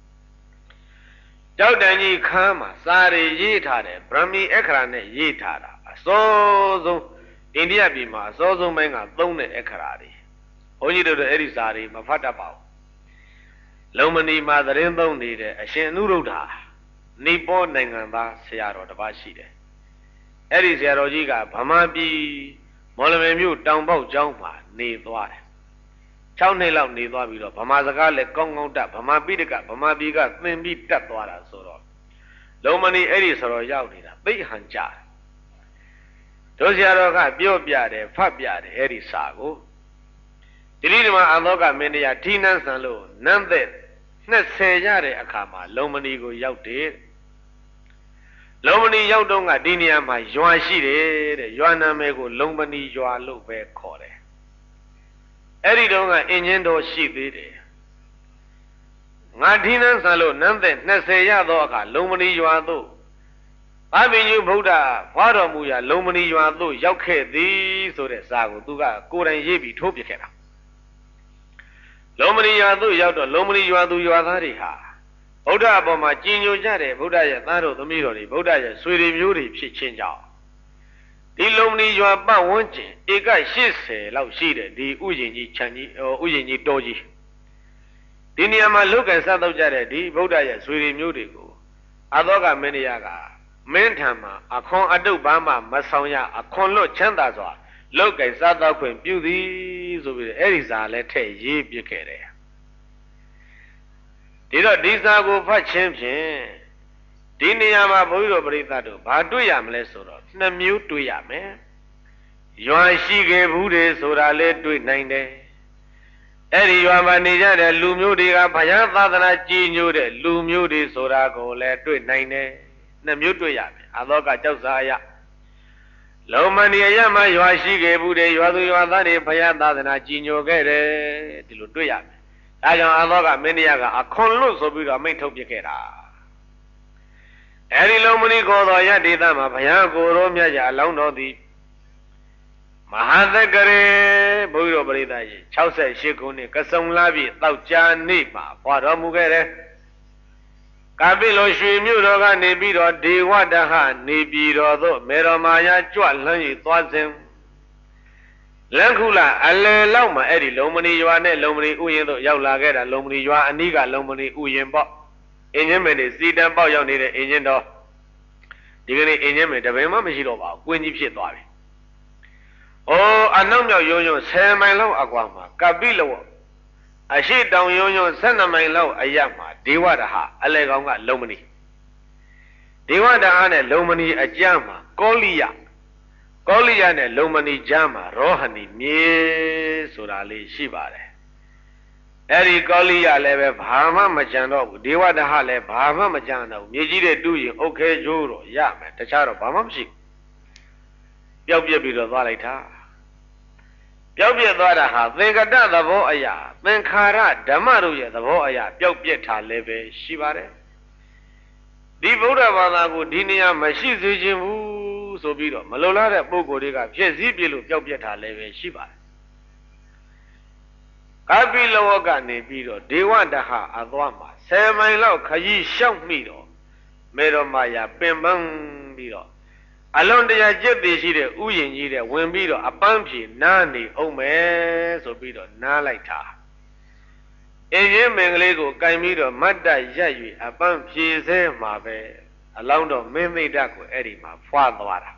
ကြောက်တိုင်ကြီးခမ်းမှာစာရီရေးထားတယ်ဗြဟ္မီအခရာနဲ့ရေးထားတာအစောဆုံးအိန္ဒိယပြည်မှာအစောဆုံးပိုင်းကသုံးတဲ့အခရာတွေဘုန်းကြီးတို့အဲ့ဒီစာရီမဖတ်တတ်ပါဘူးလုံမဏီမှာသတင်းသုံးနေတဲ့အရှင်အနုရုဒ္ဓနိပေါနိုင်ငံသားဆရာတော်တစ်ပါးရှိတယ်။အဲ့ဒီဆရာတော်ကြီးကဗမာပြည်မော်လမြိုင်မြို့တောင်ပေါက်ကျောင်းမှာနေသွားတယ်။၆နှစ်လောက်နေသွားပြီးတော့ဗမာစကားလည်းကောင်းကောင်းတတ်ဗမာပိဋကဗမာပြည်ကသင်ပြီးတက်သွားတာဆိုတော့လုံမဏီအဲ့ဒီဆိုတော့ရောက်နေတာသိဟန်ကြတယ်။တို့ဆရာတော်ကပြောပြတယ်ဖတ်ပြတယ်အဲ့ဒီစာကိုတိရိဓမ္မအသောကမင်းတရားဌိနန်းဆန်လို့နန်းသက်နှစ်ဆယ်ရတဲ့အခါမှာလုံမဏီကိုရောက်တယ်လုံမဏီရောက်တော့ကဒီနေရာမှာရွာရှိတယ်တဲ့ရွာနာမည်ကိုလုံမဏီရွာလို့ပဲခေါ်တယ်အဲ့ဒီတော့ကအင်ဂျင်တော်ရှိသေးတယ်ငါဒီနန်းဆန်လို့နန်းသက်နှစ်ဆယ်ရသောအခါလုံမဏီရွာသို့ဘာပင်ညုဗုဒ္ဓဖွာတော်မူရာလုံမဏီရွာသို့ရောက်ခဲ့သည်ဆိုတဲ့စာကိုသူကကိုယ်တိုင်ရေးပြီးထိုးပြခဲ့တာလုံမဏီရွာသို့ရောက်တော့လုံမဏီရွာသူရွာသားတွေဟာဗုဒ္ဓအပေါ်မှာကြည်ညိုကြတယ်ဗုဒ္ဓရဲ့သားတော်သမီးတော်တွေဗုဒ္ဓရဲ့ဆွေတွေမျိုးတွေဖြစ်ချင်းကြောင့်ဒီလုံမဏီရွာပတ်ဝန်းကျင်ဧကရှစ်ဆယ်လောက်ရှိတဲ့ဒီဥယျာဉ်ကြီးခြံကြီးဥယျာဉ်ကြီးတောကြီးဒီနေရာမှာလုတ်ကန်စားတော့ကြတဲ့ဒီဗုဒ္ဓရဲ့ဆွေတွေမျိုးတွေကိုအာသောကမင်းရကမင်းထံမှာအခွန်အတုပ်ဘာမှမဆောင်ရအခွန်လွတ်ချမ်းသာစွာလုတ်ကန်စားတော့ခွင့်ပြုသည်ဆိုပြီးအဲ့ဒီစာလည်းထည့်ရေးပြခဲ့တယ်ဒီတော့ဒီစာကိုဖတ်ခြင်းဖြင့်ဒီနေရာမှာဘုန်းကြီးတို့ပရိသတ်တို့ဘာတွေ့ရမလဲဆိုတော့နှစ်မျိုးတွေ့ရမယ်ရွာရှိခဲ့ဘူးတယ်ဆိုတာလည်းတွေ့နိုင်တယ်အဲ့ဒီရွာမှာနေကြတဲ့လူမျိုးတွေကဘုရားသာသနာကြီးညိုတဲ့လူမျိုးတွေဆိုတာကိုလည်းတွေ့နိုင်တယ်နှစ်မျိုးတွေ့ရမယ်အသောကကြောက်စားအရလုံမဏီအရမှာရွာရှိခဲ့ဘူးတယ်ရွာသူရွာသားတွေဘုရားသာသနာကြီးညိုခဲ့တယ်ဒီလိုတွေ့ရမယ်ဒါကြောင့်အသောကမင်းတရားကအခွန်လွတ်ဆိုပြီးတော့မိန့်ထုတ်ပြခဲ့တာအဲဒီလုံမဏီကိုတော်ရဒေသမှာဘုရားကိုယ်တော်မြတ်ရာအလောင်းတော်သည်မဟာသက္ကရေဘုရားပရိသတ်ကြီး၆၈ခုနှစ်ကစုံလာပြီတောက်ကြနေ့မှာဘွားတော်မူခဲ့တယ်ကာပိလိုရွှေမြို့တော်ကနေပြီးတော့ဒေဝတဟနေပြည်တော်သို့မေတော်မာယာကြွလှမ်း၍သွားစဉ်လန်ခုလာအလယ်လောက်မှာအဲ့ဒီလုံမဏီရွာနဲ့လုံမဏီဥယျာဉ်တို့ရောက်လာခဲ့တာလုံမဏီရွာအနီးကလုံမဏီဥယျာဉ်ပေါ့အင်းချင်းမင်းတွေစီတန်ပေါက်ရောက်နေတဲ့အင်းချင်းတော်ဒီကနေ့အင်းချင်းမင်းတပင်မှမရှိတော့ပါဘူးကွင်းကြီးဖြစ်သွားပြီ။အိုးအနောက်မြောက်ရုံရုံဆယ်မိုင်လောက်အကွာမှာကပိလဝအရှိတောင်ရုံရုံဆယ်နှစ်မိုင်လောက်အရမှာဒေဝဒဟအလဲကောင်ကလုံမဏီဒေဝဒဟနဲ့လုံမဏီအကြမ်းမှာကောလိယကောလိယနဲ့လုံမဏီကြားမှာရောဟဏီမြေဆိုတာလေးရှိပါတယ်အဲ့ဒီကောလိယလည်းပဲဘာမှမကြံတော့ဘူးဒေဝဒဟလည်းဘာမှမကြံတော့ဘူးမြေကြီးတဲ့တူးရင်အုတ်ခဲကျိုးတော့ရမယ်တခြားတော့ဘာမှမရှိဘူးပျောက်ပြက်ပြီးတော့သွားလိုက်တာပျောက်ပြက်သွားတာဟာသင်္ကတသဘောအရာသင်္ခါရဓမ္မတို့ရဲ့သဘောအရာပျောက်ပြက်တာလည်းပဲရှိပါတယ်ဒီဗုဒ္ဓဘာသာကိုဒီနေရာမရှိစေခြင်းဘူးဆိုပြီးတော့မလိုလားတဲ့ပုဂ္ဂိုလ်တွေကဖြစ်စည်းပြလို့ပျောက်ပြက်တာလည်းပဲရှိပါတယ်ကာပိလဝကနေပြီးတော့ဒေဝတဟအသွားမှာဆယ်မိုင်လောက်ခရီးလျှောက်မိတော့မေတော်မာယာပင်ပန်းပြီးတော့အလွန်တရာကြက်တည်ရှိတဲ့ဥယျာဉ်ကြီးတဲ့ဝင်ပြီးတော့အပန်းဖြေနားနေအောင်မယ်ဆိုပြီးတော့နားလိုက်တာအင်းရင်မင်္ဂလေးကိုကင်ပြီးတော့မတ်တရက်၍အပန်းဖြေစဲမှာပဲအလောင်းတော်မင်းမိတ်တကိုအဲ့ဒီမှာဖွာသွားတာ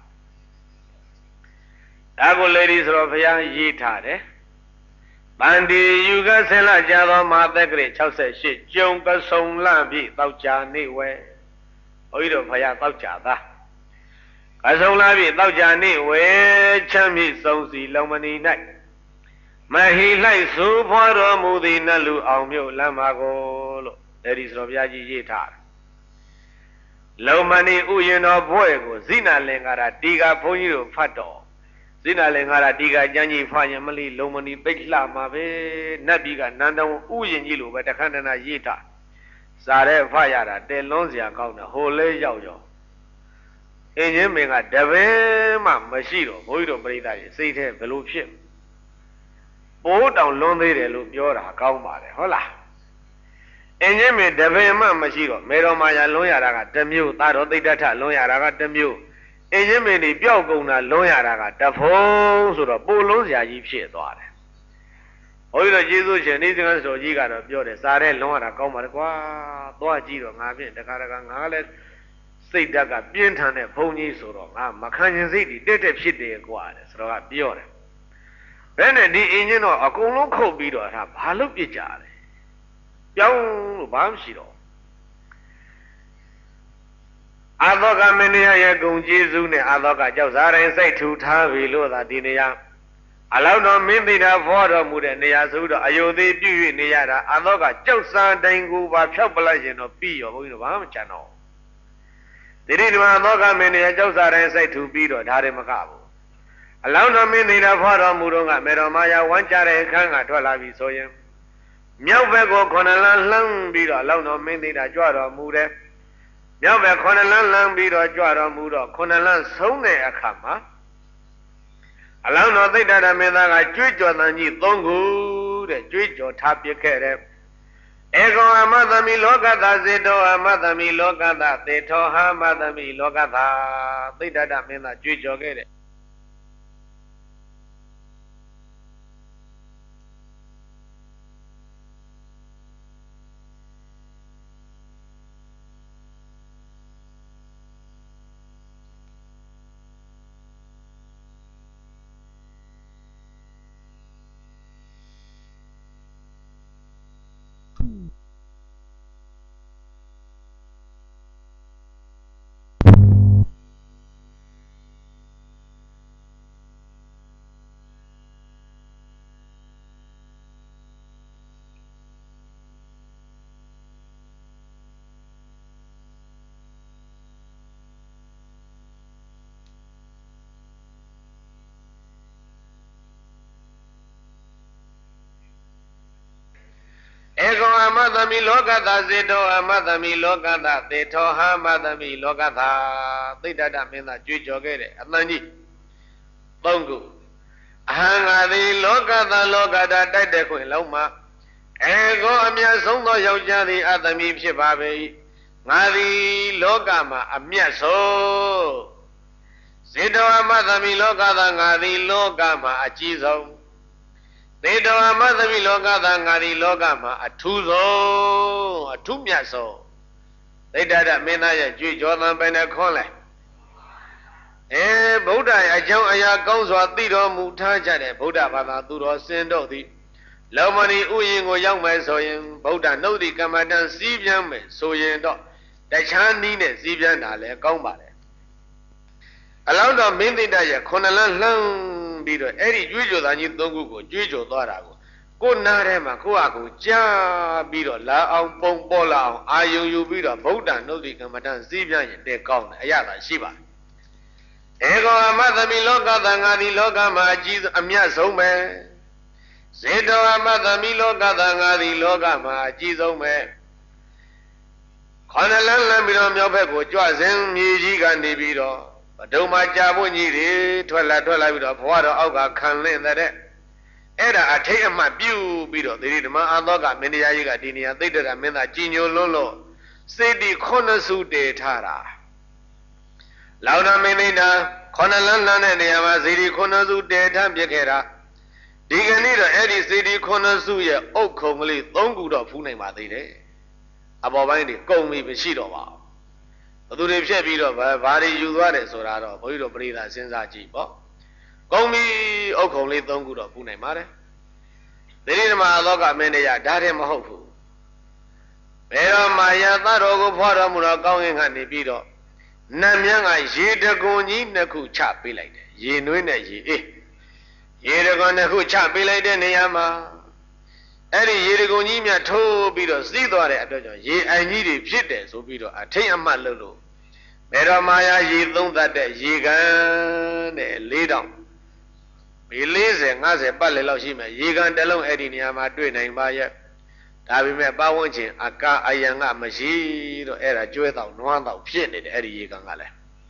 ဒါကိုလေဒီဆိုတော့ဘုရားရေးထားတယ်ပန္တိယူကဆင်လာကြသောမဟာသက္ကရေ၆၈ကျုံကဆုံလပြည့်တောက်ကြနေဝဲဘုန်းကြီးတို့ဘုရားတောက်ကြသားကဆုံလပြည့်တောက်ကြနေဝဲချမ်းမြေစုံစီလုံမဏီ၌မဟိလိုက်ဆိုဖွာတော်မူသည်နတ်လူအောင်မြို့လမ်းမကိုလို့အဲဒီဆိုတော့ဘုရားကြီးရေးထားတယ်လုံမဏီဥယျာဉ်တော်ဘွဲ့ကိုဇိနာလင်္ကာရတီကာဘုန်းကြီးတို့ဖတ်တော်ဇိနာလင်္ကာရတီကာကျမ်းကြီးဖတ်ရင်မလီလုံမဏီသိတ်လှမှာပဲနတ်ပြည်ကနန္ဒဝဥယျာဉ်ကြီးလိုပဲတခဏတနာရေးထားစာရဲဖတ်ရတာတဲလွန်းစရာကောင်းတယ်ဟိုလဲရောက်ရောအင်းချင်းမင်းကတပင်းမှမရှိတော့ဘုန်းကြီးတို့ပရိသတ်ကြီးစိတ်ထဲဘယ်လိုဖြစ်ပိုးတောင်လွန်းသေးတယ်လို့ပြောတာကောင်းပါတယ်ဟုတ်လားအင်းချင်းမင်းတပင်းမှမရှိတော့မေတော်မာယာလွန်းရတာကတစ်မျိုးသာတော်သိတ္တထလွန်းရတာကတစ်မျိုးအင်းချင်းမင်းဒီပျောက်ကုန်တာလွန်းရတာကတဖုံးဆိုတော့ပိုလွန်းစရာကြီးဖြစ်သွားတယ်ဘုန်းကြီးတို့ကျေးဇူးရှင်နေသင်္ကန်းတော်ကြီးကတော့ပြောတယ်စားတဲ့လွန်းရတာကောင်းပါတယ်ကွာသွားကြည့်တော့ငါဖြင့်တခါတခါငါလည်းစိတ်ဓာတ်ကပြင်းထန်တဲ့ဘုံကြီးဆိုတော့ငါမခံရင်စိတ်ဒီတက်တက်ဖြစ်တယ်ကွာတဲ့ဆိုတော့ကပြောတယ်ဘယ်နဲ့ဒီအင်းချင်းတော့အကုန်လုံးခုတ်ပြီးတော့ဒါဘာလို့ပြစ်ကြလဲပြောင်းလို့ဘာမှမရှိတော့အာသောကမင်းရဲ့ဂုံကျေးဇူးနဲ့အာသောကကြောက်စားတိုင်းစိတ်ထူထားပြီလို့သာဒီနေရာအလောင်းတော်မင်းသိတာဖွာတော်မူတဲ့နေရာဆိုတော့အယုသေးပြု၍နေရတာအသောကကြောက်စားတိုင်ကိုပါဖြောက်ပလိုက်ရင်တော့ပြီးရောဘုန်းကြီးတို့ဘာမှမချမ်းတော့ဒီနေ့ဒီမှာအသောကမင်းနေရာကြောက်စားတိုင်းစိုက်ထူပြီးတော့ဒါတွေမကဘူးအလောင်းတော်မင်းသိတာဖွာတော်မူတော့ကမေတော်မာယာဝမ်းကြတဲ့အခန်းကထွက်လာပြီဆိုရင်မြောက်ဘက်ကိုခொနလန်းလှမ်းပြီးတော့အလောင်းတော်မင်းသိတာကြွတော်မူတယ်မြောက်ဘက်ခொနလန်းလှမ်းပြီးတော့ကြွတော်မူတော့ခொနလန်းဆုံးတဲ့အခါမှာအလောင်းတော်သိတ္တရမင်းသားကကြွေးကြော်တန်ကြီးသုံးခုတဲ့ကြွေးကြော်ထားပြခဲ့တယ်ဧကောအမသမီလောကသစေတောအမသမီလောကသသေထောဟာမသမီလောကသသိတ္တရမင်းသားကြွေးကြော်ခဲ့တယ်ဧကောအမသမီလောကသစေတောအမသမီလောကသသေထောဟာမသမီလောကသသိတ္တရမင်းသားကြွေးကြော်ခဲ့တယ်အတန်ကြီးသုံးခုအဟံငါသည်လောကသလောကတာတိုက်တဲ့ခွင်လုံးမှာဧကောအမြတ်ဆုံးသောယောက်ျားသည်အသမီဖြစ်ပါပေ၏ငါသည်လောကမှာအမြတ်ဆုံးစေတောအမသမီလောကသငါသည်လောကမှာအကြီးဆုံးသေတောအမသမီလောကသငါသည်လောကမှာအထူးဆုံးအထူးမြတ်ဆုံးသိတ္တရမင်းသားရဲ့ကြွေးကြော်သံပဲနဲ့ခွန်းလိုက်အဲဗုဒ္ဓရဲ့အကြောင်းအရာကောင်းစွာသိတော်မူထားကြတဲ့ဗုဒ္ဓဘာသာသူတော်စင်တို့သည်လောမဏီဥယျင်ကိုရောက်မယ်ဆိုရင်ဗုဒ္ဓနှုတ်တိကမ္မဋ္ဌာန်းစည်းပြန်မယ်ဆိုရင်တော့တခြားနည်းနဲ့စည်းပြန်တာလည်းကောင်းပါတယ်အလောင်းတော်မင်းသိတ္တရဲ့ခုနလန်းလှမ်းပြီးတော့အဲ့ဒီကြွေးကြော်သားကြီးသုံးခုကိုကြွေးကြော်သွားတာကိုကိုနားထဲမှာကိုယ့်အကူကြားပြီးတော့လာအောင်ပုံပေါ်လာအောင်အာယုံယူပြီးတော့ဗုဒ္ဓနှုတ်တိကမ္မဋ္ဌာန်းစည်းပြန်ရင်တဲ့ကောင်းတယ်အရသာရှိပါတယ်ဧကောအမသမီလောကသံဃာတိလောကမှာအကြီးအမြတ်ဆုံးပဲဇေတောအမသမီလောကသံဃာတိလောကမှာအကြီးဆုံးပဲခေါင်းလန်းလန်းပြီးတော့မြောက်ဘက်ကိုကြွစဉ်မြေကြီးကနေပြီးတော့ဘဒုံမှာကြာဖို့ကြီးတွေထွက်လာထွက်လာပြီးတော့ဘဝတော်အောက်ကခံလင့်တဲ့အဲ့ဒါအထိတ်အမှတ်ပြုပြီးတော့သတိဓမ္မအာသောကမင်းတရားကြီးကဒီနေရာသိတ္တရမင်းသားကြီးညိုလွန်းလို့စေတီခုနှစ်စုတည်ထားတာလောင်နာမင်းသိတာခုနှစ်လန်းလန်းတဲ့နေရာမှာစေတီခုနှစ်စုတည်ထားပြခဲ့တာဒီကနေ့တော့အဲ့ဒီစေတီခုနှစ်စုရဲ့အုတ်ခုံကလေးသုံးခုတော့ဖူးနိုင်ပါသေးတယ်အပေါ်ပိုင်းတွေကုန်ပြီမရှိတော့ပါဘူးဘသူတွေဖြတ်ပြီးတော့ဘာတွေယူသွားတယ်ဆိုတာတော့ဘုန်းကြီးတို့ပရိသတ်စဉ်းစားကြည့်ပေါ့ကုန်ပြီအုတ်ခုံလေးသုံးခုတော့ဖူးနိုင်ပါတယ်သတိဓမ္မအလောကမင်းတရားဒါတည်းမဟုတ်ဘူးဘယ်တော့မှယသတော်ကိုဖွာတော်မူတော့ကောင်းကင်ကနေပြီးတော့နတ်မြန်းကရေတကွန်ကြီးနှစ်ခုချပေးလိုက်တယ်ရေနွေးနဲ့ရေအေးရေတကွန်နှစ်ခုချပေးလိုက်တဲ့နေရာမှာအဲ့ဒီရေတကွန်ကြီးမြတ်ထိုးပြီးတော့စီးသွားတဲ့အတွက်ကြောင့်ရေအိုင်ကြီးတွေဖြစ်တယ်ဆိုပြီးတော့အထိတ်အမှတ်လို့လို့ဘယ်တော့မှရေသုံးတတ်တဲ့ရေကန်တဲ့လေးတောင်ပေလေးဆယ်ငါးဆယ်ပတ်လည်လောက်ရှိမယ်ရေကန်တစ်လုံးအဲ့ဒီနေရာမှာတွေ့နိုင်ပါရဲ့ဒါပေမဲ့ပတ်ဝန်းကျင်အကာအယံကမရှိတော့အဲ့ဒါကျွဲတောင်နွားတောင်ဖြစ်နေတယ်အဲ့ဒီရေကန်ကလည်း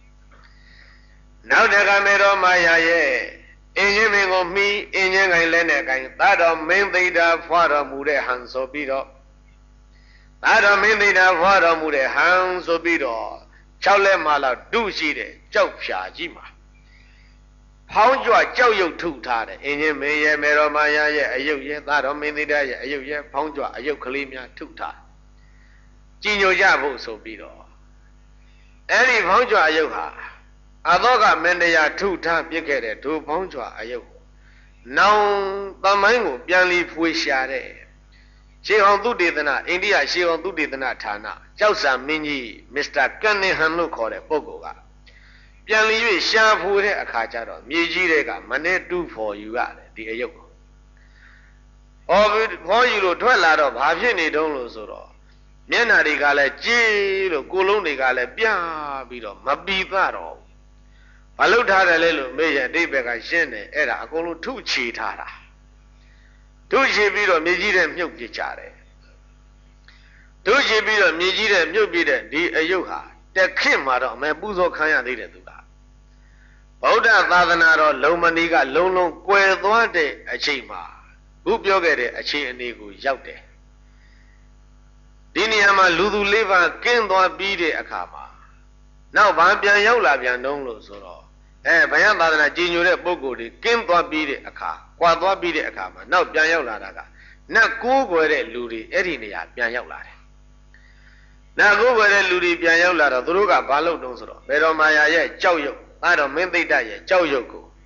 နောက်တကမေတော်မာယာရဲ့အင်းချင်းမင်းကိုမှီအင်းချင်းကိုင်လဲနဲ့ကိုင်သာတော်မင်းသိတာဖွာတော်မူတဲ့ဟန်ဆိုပြီးတော့သာတော်မင်းသိတာဖွာတော်မူတဲ့ဟန်ဆိုပြီးတော့၆လက်မှလောက်ဒုရှိတဲ့ကြောက်ဖြာကြီးမှာဖောင်းကြွကြောက်ရွံ့ထုထားတယ်အင်းချင်းမင်းရဲ့မေတော်မာယာရဲ့အယုတ်ရဲ့သာတော်မင်းသိတာရဲ့အယုတ်ရဲ့ဖောင်းကြွအယုတ်ကလေးများထုထားကြည်ညိုကြဖို့ဆိုပြီးတော့အဲ့ဒီဖောင်းကြွအယုတ်ဟာအသောကမင်းတရားထုထားပြစ်ခဲ့တဲ့ဒုဖောင်းကြွအယုတ်နောင်သမိုင်းကိုပြန်လီဖွေရှာတဲ့ရှေးဟောင်းသုတေသနအိန္ဒိယရှေးဟောင်းသုတေသနဌာနကျောက်ဆံမင်းကြီးမစ္စတာကန်နင်ဟန်လို့ခေါ်တဲ့ပုဂ္ဂိုလ်ကပြန်လီ၍ရှာဖွေတဲ့အခါကျတော့မြေကြီးတွေကမနဲ့တူဖို့ယူရတယ်ဒီအယုတ်ဟောဟောယူလို့ထွက်လာတော့ဘာဖြစ်နေတုံးလို့ဆိုတော့မျက်နှာတွေကလည်းကြည်လို့ကိုယ်လုံးတွေကလည်းပြပြီးတော့မပီသတော့ဘာလို့ထားတယ်လဲလို့မေးရင်အတိတ်ဘက်ကရှင်းတယ်အဲ့ဒါအကုန်လုံးထုချီထားတာထုချီပြီးတော့မြေကြီးတဲ့မြုပ်ပြကြတယ်ထုချီပြီးတော့မြေကြီးတဲ့မြုပ်ပြတဲ့ဒီအယုတ်ဟာတက်ခင့်မှာတော့အမေပူဇော်ခံရသေးတယ်သူကဗုဒ္ဓသာသနာတော်လုံမဏီကလုံးလုံးကွယ်သွားတဲ့အချိန်မှာခုပြောခဲ့တဲ့အခြေအနေကိုရောက်တယ်ဒီနေရာမှာလူသူလေးပါးကင်းသွားပြီးတဲ့အခါမှာနောက်ဘာပြန်ရောက်လာပြန်တော့လို့ဆိုတော့အဲဘုရားသာသနာကြီးညိုတဲ့ပုဂ္ဂိုလ်တွေကင်းသွားပြီးတဲ့အခါကွာသွားပြီးတဲ့အခါမှာနောက်ပြန်ရောက်လာတာကနတ်ကိုးကွယ်တဲ့လူတွေအဲ့ဒီနေရာပြန်ရောက်လာတယ်နတ်ကိုးကွယ်တဲ့လူတွေပြန်ရောက်လာတော့သူတို့ကဘာလုပ်တုံးဆိုတော့ဘေတော်မာယာရဲ့ကြောက်ရွံ့သားတော်မင်းသိတ္တရဲ့ကြောက်ရွံ့ကို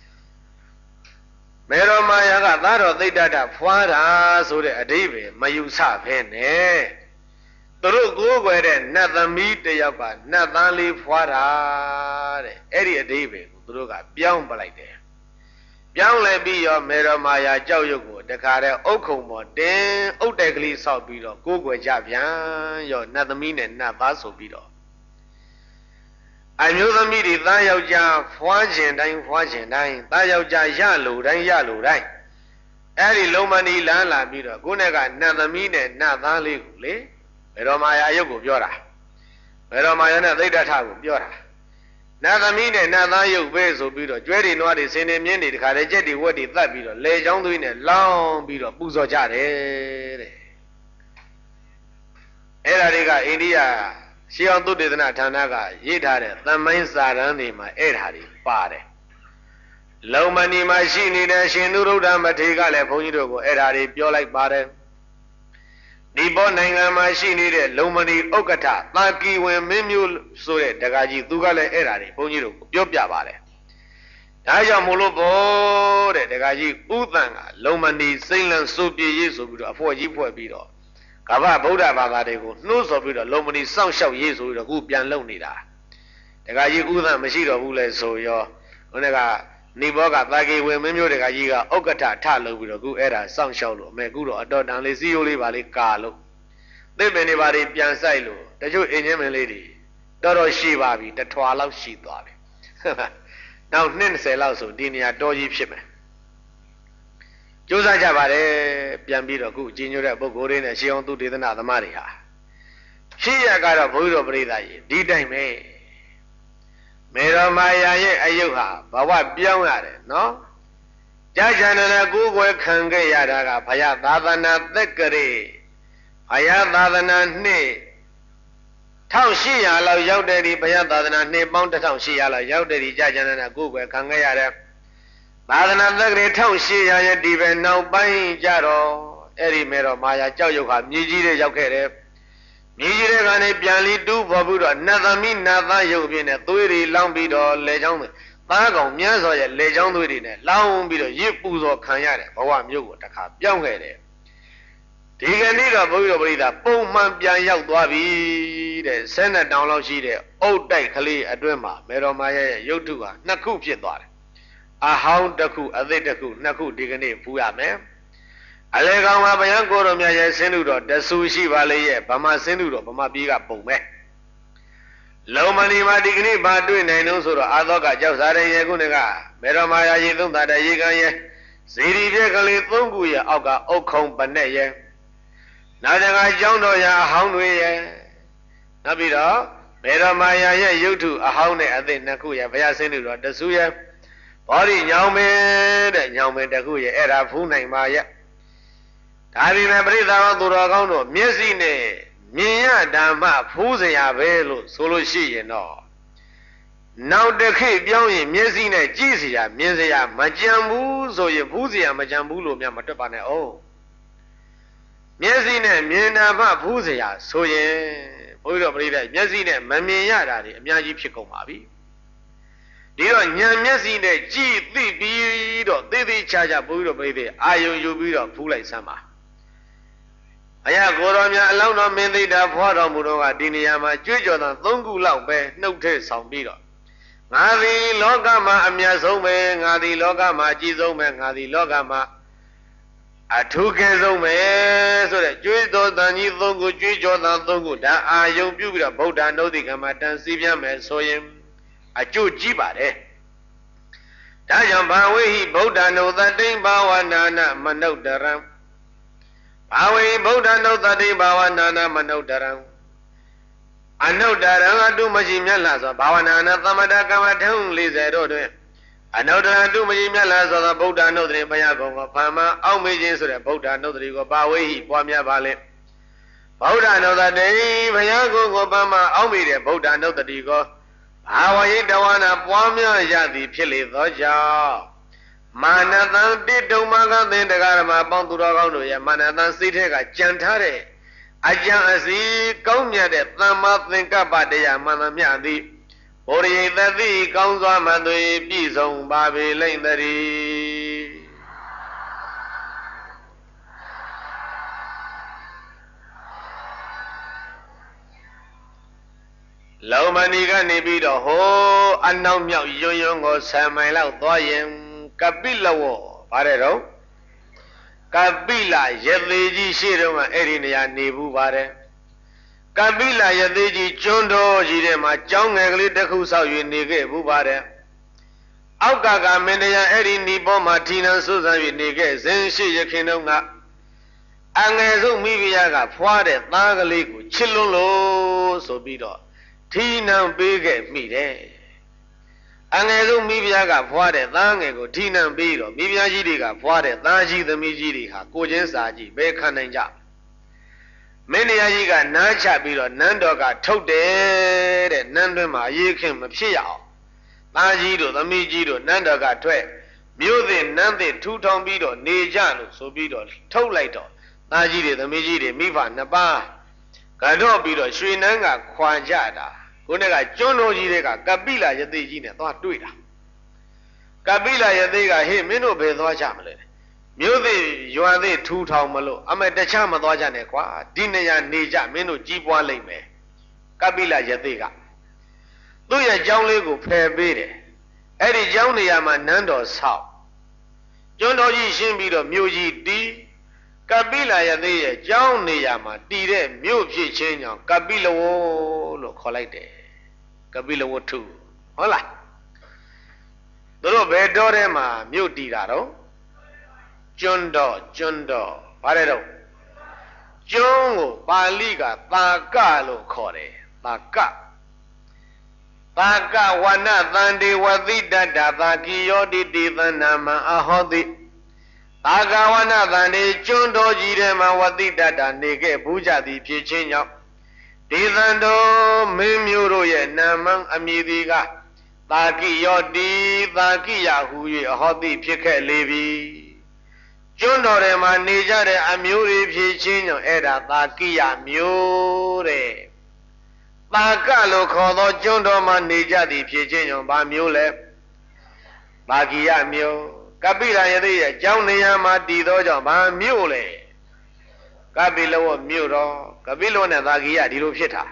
မေရောမာယာကသားတော်သိတ္တတာဖွာတာဆိုတဲ့အဓိပ္ပာယ်မယူဆဖဲနဲ့သူတို့ကိုးကွယ်တဲ့နတ်သမီးတယောက်ကနတ်သားလေးဖွာတာတဲ့အဲ့ဒီအဓိပ္ပာယ်ကိုသူတို့ကပြောင်းပလိုက်တယ်ပြောင်းလဲပြီးရောမေရောမာယာကြောက်ရွံ့ကိုတခါတည်းအုတ်ခုံပေါ်တင်းအုတ်တက်ကလေးဆောက်ပြီးတော့ကိုးကွယ်ကြပြန်ရောနတ်သမီးနဲ့နတ်သားဆိုပြီးတော့အမျိုးသမီးတွေသားယောက်ျားဖွာခြင်းတိုင်းဖွာခြင်းတိုင်းသားယောက်ျားရလို့တိုင်းရလို့တိုင်းအဲ့ဒီလုံမဏီလန်းလာပြီးတော့ခုနကနတ်သမီးနဲ့နတ်သားလေးကိုလေဘေတော်မာယာအယုတ်ကိုပြောတာဘေတော်မာယာနဲ့သိတ္တထကိုပြောတာနတ်သမီးနဲ့နတ်သားယုတ်ပဲဆိုပြီးတော့ကျွဲတွေနွားတွေစင်နေမြင်းတွေတခါတည်းကြက်တွေဝက်တွေသတ်ပြီးတော့လေချောင်းသွေးနဲ့လောင်းပြီးတော့ပူဇော်ကြတယ်တဲ့အဲ့ဒါတွေကအိန္ဒိယရှေးအောင်သုတေသနဌာနကရေးထားတဲ့သမိုင်းစာတမ်းတွေမှာအဲ့ဒါတွေပါတယ်လုံမဏီမှာရှိနေတဲ့ရှင်နုရုဒ္ဓမထေရကလည်းဘုန်းကြီးတို့ကိုအဲ့ဒါတွေပြောလိုက်ပါတယ်ဒီဘောနိုင်ငံမှာရှိနေတဲ့လုံမဏီဥက္ကဋ္ဌသာကီဝင်မင်းမျိုးဆိုတဲ့တက္ကကြီးသူကလည်းအဲ့ဒါတွေဘုန်းကြီးတို့ကိုပြောပြပါတယ်ဒါကြောင့်မို့လို့ဘောတဲ့တက္ကကြီးဥသံကလုံမဏီစိမ့်လန်းစိုးပြေးရေးဆိုပြီးတော့အဖို့ကြီးဖွဲ့ပြီးတော့ကမ္ဘာဗုဒ္ဓဘာသာတွေကိုနှိုးဆော်ပြီးတော့လုံမဏီစောင့်ရှောက်ရေးဆိုပြီးတော့ခုပြန်လုပ်နေတာတက္ကကြီးဥသံမရှိတော့ဘူးလေဆိုရောဟိုကနေဘောကသာကေဝင်မင်းမျိုးတက္ကကြီးကဥက္ကဋ္ဌထလုပ်ပြီးတော့ခုအဲ့ဒါစောင့်ရှောက်လို့အမေခုတော့အတော်တန်လေးစီယိုးလေးပါလေးကာလို့သစ်ပင်တွေပါလေးပြန်ဆိုင်လို့တချို့အင်းချင်းမင်းလေးတွေတော်တော်ရှိပါပြီတထွာလောက်ရှိသွားပြီနောက်နှစ်၂၀လောက်ဆိုဒီနေရာတော်ကြီးဖြစ်မယ်ကြိုးစားကြပါတယ်ပြန်ပြီးတော့ခုအချင်းညိုတဲ့ပုဂ္ဂိုလ်တွေနဲ့ရှေးအောင်သူဒေသနာသမားတွေဟာရှေးရကတော့ဘုရားပရိသတ်ကြီးဒီတိုင်းပဲမေရောမာယာရဲ့အယုတ်ဟာဘဝပြောင်းရတယ်နော်ကြာချန်တဲ့ကိုယ်ွယ်ခံခဲ့ရတာကဘုရားသာသနာသက်ကရေဘုရားသာသနာနှစ်၁၈၀၀လောက်ရောက်တဲ့ဒီဘုရားသာသနာနှစ်ပေါင်း၁၈၀၀လောက်ရောက်တဲ့ဒီကြာချန်တဲ့ကိုယ်ွယ်ခံခဲ့ရတဲ့သာသနာသက်ကရေ၁၈၀၀ရဲ့ဒီပဲနောက်ပိုင်းကြတော့အဲ့ဒီမေရောမာယာကြောက်ရွံ့ဟာမြေကြီးတွေရောက်ခဲ့တယ်မြေကြီးတွေကနေပြန်လီတူးပေါ်ပြီးတော့နတ်သမီးနတ်သားရုပ်ပြင်းနဲ့သွေးတွေလောင်းပြီးတော့လေချောင်းသားကောင်မြန်းစော်ရဲ့လေချောင်းသွေးတွေနဲ့လောင်းပြီးတော့ရစ်ပူဇော်ခံရတယ်ဘဝမျိုးကိုတစ်ခါပြောင်းခဲ့တယ်ဒီကနေ့တော့ဘုရားပရိသတ်ပုံမှန်ပြန်ရောက်သွားပြီတဲ့ဆယ်နှစ်တောင်လောက်ရှိတဲ့အုတ်တိုက်ကလေးအတွင်းမှာမေရောမာယာရဲ့ရုပ်ထုဟာနှစ်ခုဖြစ်သွားတယ်အဟောင်းတစ်ခုအသစ်တစ်ခုနှစ်ခုဒီကနေ့ဖူးရမယ်အလေကောင်မှာဘယံကိုတော်မြတ်ရဲ့ဆင်းလူတော်တဆူရှိပါလေရဲ့ဗမာဆင်းလူတော်ဗမာပြည်ကပုံပဲလုံမဏီမှာဒီကနေ့ဘာတွေ့နိုင်လို့ဆိုတော့အာသောကကြောက်စားတဲ့ရေကုန်းကမေရောမာယာရေသုံးတာတဲ့ရေကန်ရဲ့ဇီရီပြက်ကလေးသုံးခုရဲ့အောက်ကအုတ်ခုံပနဲ့ရဲ့နာကြကကျောင်းတော်ရာအဟောင်းတွေရဲ့နောက်ပြီးတော့မေရောမာယာရဲ့ရုပ်ထုအဟောင်းနဲ့အသစ်နှစ်ခုရဲ့ဘုရားဆင်းလူတော်တဆူရဲ့ဘောရီညောင်မင်းတဲ့ညောင်မင်းတစ်ခုရဲ့အဲ့ဒါဖူးနိုင်ပါရဲ့ဒါပေမဲ့ပရိသတ်သူတော်ကောင်းတို့မျက်စိနဲ့မြင်ရဓမ္မဖူးစရာပဲလို့ဆိုလို့ရှိရင်တော့နောက်တစ်ခေတ်ပြောင်းရင်မျက်စိနဲ့ကြည့်စရာမြင်စရာမကြံဘူးဆိုရင်ဖူးစရာမကြံဘူးလို့များမတွက်ပါနဲ့အောင်မျက်စိနဲ့မြင်ဓမ္မဖူးစရာဆိုရင်ဘုရားပရိသတ်မျက်စိနဲ့မမြင်ရတာတွေအများကြီးဖြစ်ကုန်ပါပြီဒီတော့ဉာဏ်မျက်စိနဲ့ကြည့်သိပြီးတော့သိသိချာချာဘုရားပရိသတ်အာယုံယူပြီးတော့ဖူးလိုက်စမ်းပါအရာကိုတော်များအလောင်းတော်မင်းသိတာဖွာတော်မူတော့ကဒီနေရာမှာကြွေးကြော်သံသုံးခုလောက်ပဲနှုတ်ထည့်ဆောင်ပြီးတော့ငါသည်လောကမှာအမြတ်ဆုံးပဲငါသည်လောကမှာအကြီးဆုံးပဲငါသည်လောကမှာအထူးကဲဆုံးပဲဆိုတဲ့ကျွေးတော်တန်ကြီးသုံးခုကျွေးကြောတန်သုံးခုဒါအာယုံပြုပြီးတော့ဗုဒ္ဓနုဒ္ဓိကမ္မတန်စီးပြမယ်ဆိုရင်အကျိုးကြီးပါတယ်ဒါကြောင့်ဘာဝေဟိဗုဒ္ဓနုသတိဘာဝနာနာမနုဿရံဘာဝေဟိဗုဒ္ဓနုသတိဘာဝနာနာမနုဿရံအနုဿရံအတုမရှိမြတ်လားဆိုဘာဝနာနာသမထကမ္မထုံး၄၀တို့တွင်အနုဿရံအတုမရှိမြတ်လားဆိုသောဗုဒ္ဓနုဒ္ဓိဘုရားကုံကိုဖန်မအောက်မေ့ခြင်းဆိုတဲ့ဗုဒ္ဓနုဒ္ဓိကိုဘာဝေဟိပွားများပါလေဗုဒ္ဓနုဒ္ဓိဘုရားကုံကိုဖန်မအောက်မေ့တဲ့ဗုဒ္ဓနုဒ္ဓိကိုဘာဝယိတဝနာပွားများရသည်ဖြစ်လေသောကြောင့်မာနတံတိတုံမကသင်္တကာရမပေါင်းသူတော်ကောင်းတို့ရဲ့မာနတံစိတ်ထဲကကြံထားတဲ့အကြံအစီကောင်းမြတ်တဲ့သမ္မာသင်္ကပ္ပတရားမှန်သမျှသည်ဘုရိသတိကောင်းစွာမှသွေပြည့်စုံပါပေလိမ့်တည်းလောမဏီကနေပြီးတော့ဟိုးအနောက်မြောက်ယွန်းယွန်းကိုဆံမိုင်လောက်သွားရင်ကပိလဝဗါတဲ့တော့ကပိလယသေကြီးရှိတော့မှအဲ့ဒီနေရာနေဘူးပါတယ်ကပိလယသေကြီးကျွန်းတော်ကြီးထဲမှာကျောင်းငယ်ကလေးတစ်ခုဆောက်၍နေခဲ့ဘူးပါတယ်အောက်ကကမင်းတရားအဲ့ဒီနီပေါ်မှာထီနန်းစိုးစံ၍နေခဲ့စဉ်ရှိရခင်တုန်းကအငယ်ဆုံးမိဖုရားကဖွားတဲ့သားကလေးကိုချစ်လွန်းလို့ဆိုပြီးတော့ထီနန်းပေးခဲ့မိတယ်အငယ်ဆုံးမိဖုရားကဖွားတဲ့သားငယ်ကိုထီနန်းပေးတော့မိဖုရားကြီးတွေကဖွားတဲ့သားကြီးသမီးကြီးတွေဟာကိုချင်းစာကြီးဘယ်ခံနိုင်ကြမင်းတရားကြီးကနားချပြီးတော့နန်းတော်ကထုတ်တယ်တဲ့နန်းတွင်မှာအေးခင်မဖြစ်ရအောင်သားကြီးတို့သမီးကြီးတို့နန်းတော်ကထွက်မြို့သစ်နန်းသစ်ထူထောင်ပြီးတော့နေကြလို့ဆိုပြီးတော့ထုတ်လိုက်တော့သားကြီးတွေသမီးကြီးတွေမိဘနှစ်ပါးကတော့ပြီးတော့ရွှေနန်းကခွာကြတာခုနကကျွန်းတော်ကြီးတွေကကပိလယသိကြီးနဲ့သွားတွေ့တာကပိလယသိကဟေ့မင်းတို့ဘယ်သွားကြမလဲမြို့သစ်ရွာသစ်ထူထောင်မလို့အမေတခြားမသွားကြနဲ့ကွာဒီနေရာနေကြမင်းတို့ကြီးပွားလိမ့်မယ်ကပိလယသိကသူ့ရဲ့ကျောင်းလေးကိုဖယ်ပေးတယ်အဲ့ဒီကျောင်းနေရာမှာနန်းတော်ဆောက်ကျွန်းတော်ကြီးရှင်းပြီးတော့မြို့ကြီးတီးကပိလယသိရဲ့ကျောင်းနေရာမှာတည်တဲ့မြို့ဖြစ်ချင်းကြောင့်ကပိလဝလို့ခေါ်လိုက်တယ်ကပိလဝတ္ထုဟုတ်လားသူတို့ဘယ်တော်ထဲမှာမြို့တည်တာတော့ကျွန်းတော်ကျွန်းတော်ဘာလဲတော့ကျွန်းကိုပါဠိကသာကလို့ခေါ်တယ်သာကသာကဝနသန္တိဝသိတတ္တသာကိယောတိတိသနာမအဟောတိသာကဝနသန္တိကျွန်းတော်ကြီးထဲမှာဝသိတတ္တနေခဲ့ဘူးကြသည်ဖြစ်ခြင်းကြောင့်ဒီသံတော်မင်းမျိုးတို့ရဲ့နာမအမည်ဒီကသာကိယောတိသာကိယဟူ၍အဟောတိဖြစ်ခဲ့လေပြီကျွန်းတော်ထဲမှာနေကြတဲ့အမျိုးတွေဖြစ်ခြင်းကြောင့်အဲ့ဒါသာကိယမျိုးတဲ့သာကလို့ခေါ်သောကျွန်းတော်မှာနေကြသည်ဖြစ်ခြင်းကြောင့်ဘာမျိုးလဲသာကိယမျိုးကပိလယသိရဲ့ကျောင်းနေရာမှာတည်သောကြောင့်ဘာမျိုးလဲကပိလဝမြို့တော်ကပိလဝနဲ့သာကိယဒီလိုဖြစ်တာ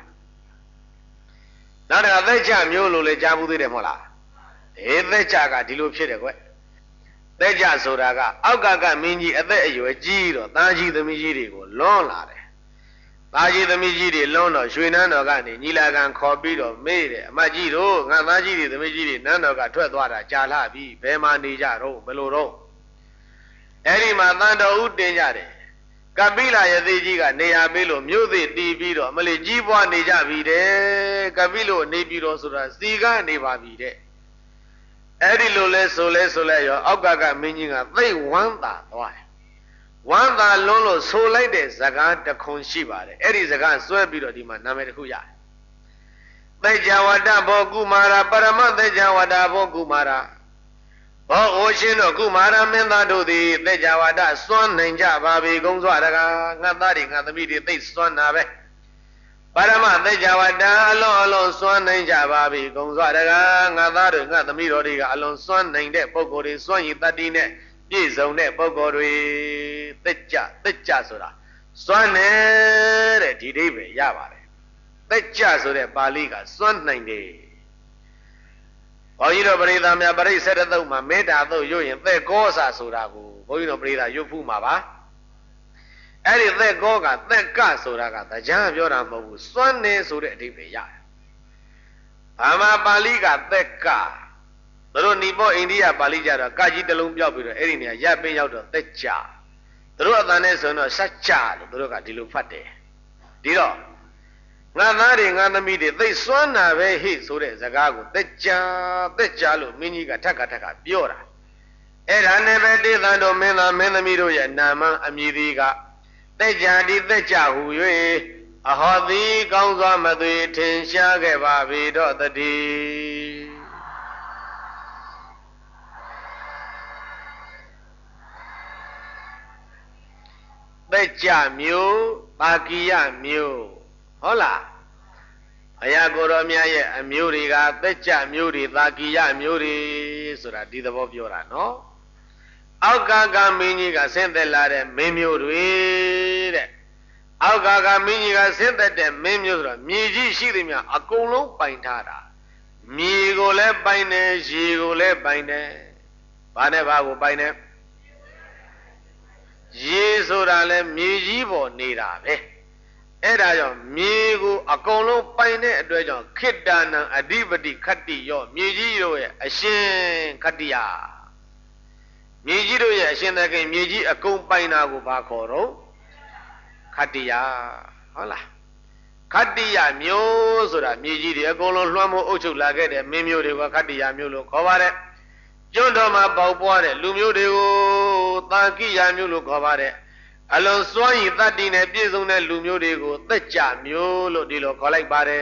နောက်တစ်ခါသက်ချမျိုးလို့လည်းကြားဘူးသေးတယ်မဟုတ်လားအေးသက်ချကဒီလိုဖြစ်တယ်ကွသက်ချဆိုတာကအောက်ကကမင်းကြီးအသက်အရွယ်ကြီးတော့သားကြီးသမီးကြီးတွေကိုလွန်လာတယ်သားကြီးသမီးကြီးတွေလွန်တော့ရွှေနန်းတော်ကနေညီလာခံခေါ်ပြီးတော့မေးတယ်အမကြီးတို့ငါသားကြီးတွေသမီးကြီးတွေနန်းတော်ကထွက်သွားတာကြာလှပြီဘယ်မှာနေကြတော့ဘယ်လိုတော့အဲ့ဒီမှာတန်တော်ဦးတင်ကြတယ်ကပိလယသိကြီးကနေရာပေးလို့မြို့သစ်တီးပြီးတော့မလေးကြီးပွားနေကြပြီတဲ့ကပိလို့နေပြီးတော့ဆိုတာစီကနေပါပြီတဲ့အဲ့ဒီလိုလဲဆိုလဲဆိုလဲရောအောက်ကကမင်းကြီးကသိဝမ်းသာသွားတယ်ဝမ်းသာလွန်းလို့ဆိုလိုက်တဲ့ဇကားတခွန်ရှိပါတယ်အဲ့ဒီဇကားဆွဲပြီးတော့ဒီမှာနာမည်တစ်ခုရတယ်သေကြဝတ္တဘောကုမာရပရမသေကြဝတ္တဘောကုမာရဘောအိုရှင်တို့ကုမာရမင်းသားတို့သည်သေကြဝတ္တစွန့်နိုင်ကြပါပြီကုံစွာတကားငါသားတွေငါသမီးတွေသိစွန့်တာပဲပရမသေကြဝတ္တအလွန်အလွန်စွန့်နိုင်ကြပါပြီကုံစွာတကားငါသားတွေငါသမီးတို့တွေကအလွန်စွန့်နိုင်တဲ့ပုဂ္ဂိုလ်တွေစွန့်ရည်တတ္တိနဲ့ပြည့်စုံတဲ့ပုဂ္ဂိုလ်တွေသေကြသေကြဆိုတာစွန့်နေတဲ့ဒီအိဗယ်ရပါတယ်သေကြဆိုတဲ့ပါဠိကစွန့်နိုင်တယ်ဘောကြီးတို့ပရိသတ်များပရိစ္ဆေတသုတ်မှာမေတ္တာသုတ်ရွတ်ရင်သက်ကောစာဆိုတာကိုဘုန်းကြီးတို့ပရိသတ်ရွတ်ဖူးမှာပါအဲ့ဒီသက်ကောကသက်ကဆိုတာကတရားပြောတာမဟုတ်ဘူးစွန့်နေဆိုတဲ့အဓိပ္ပာယ်ရတယ်ဘာမှပါဠိကသက်ကသူတို့နိဘောအိန္ဒိယပါဠိကြတော့ကကြီးတစ်လုံးပြောက်ပြီးတော့အဲ့ဒီနေရာရပ်ပင်းရောက်တော့သက်ကြသူတို့အတန်နဲ့ဆိုတော့စัจကြလို့သူတို့ကဒီလိုဖတ်တယ်ဒီတော့ငါသားတွေငါသမီးတွေသိစွမ်းနာပဲဟိဆိုတဲ့စကားကိုသက်ကြသက်ကြလို့မင်းကြီးကထက်ကထက်ကပြောတာအဲ့ဒါနဲ့ပဲတေသံတော်မင်းသားမင်းသမီးတို့ရဲ့နာမအမည်ဒီကသက်ကြဒီသက်ကြဟူ၍အဟောတိကောင်းစွာမသွေထင်ရှားခဲ့ပါပြီတော့တည်းသက်ကြမျိုးပါကီယမျိုးဟုတ်လားဘုရားကိုယ်တော်မြတ်ရဲ့အမျိုးတွေကသက်ကြမျိုးတွေသာကီယမျိုးတွေဆိုတာဒီသဘောပြောတာနော်အောက်ကကမင်းကြီးကဆင်းသက်လာတဲ့မင်းမျိုးတွေတဲ့အောက်ကကမင်းကြီးကဆင်းသက်တဲ့မင်းမျိုးဆိုတော့မြေကြီးရှိသည်များအကုန်လုံးပိုင်ထားတာမြေကိုလည်းပိုင်တယ်ရေကိုလည်းပိုင်တယ်ဘာနဲ့ဘာကိုပိုင်တယ်ရေဆိုတာလည်းမြေကြီးပေါ်နေတာပဲအဲ့ဒါကြောင့်မြေကိုအကုန်လုံးပိုင်တဲ့အတွက်ကြောင့်ခိတ္တနံအဓိပတိခတ္တိရောမြေကြီးတို့ရဲ့အရှင်ခတ္တိယမြေကြီးတို့ရဲ့အရှင်သခင်မြေကြီးအကုန်ပိုင်တာကိုဘာခေါ်တော့ခတ္တိယဟုတ်လားခတ္တိယမျိုးဆိုတာမြေကြီးတွေအကုန်လုံးလွှမ်းမိုးအုပ်ချုပ်လာခဲ့တဲ့မင်းမျိုးတွေကခတ္တိယမျိုးလို့ခေါ်ပါတယ်ကျွန်းတော်မှာပေါက်ပွားတဲ့လူမျိုးတွေကိုသာကိယမျိုးလို့ခေါ်ပါတယ်အလုံးစွမ်းရည်တတ္တိနဲ့ပြည့်စုံတဲ့လူမျိုးတွေကိုသက်ကြမျိုးလို့ဒီလိုခေါ်လိုက်ပါတယ်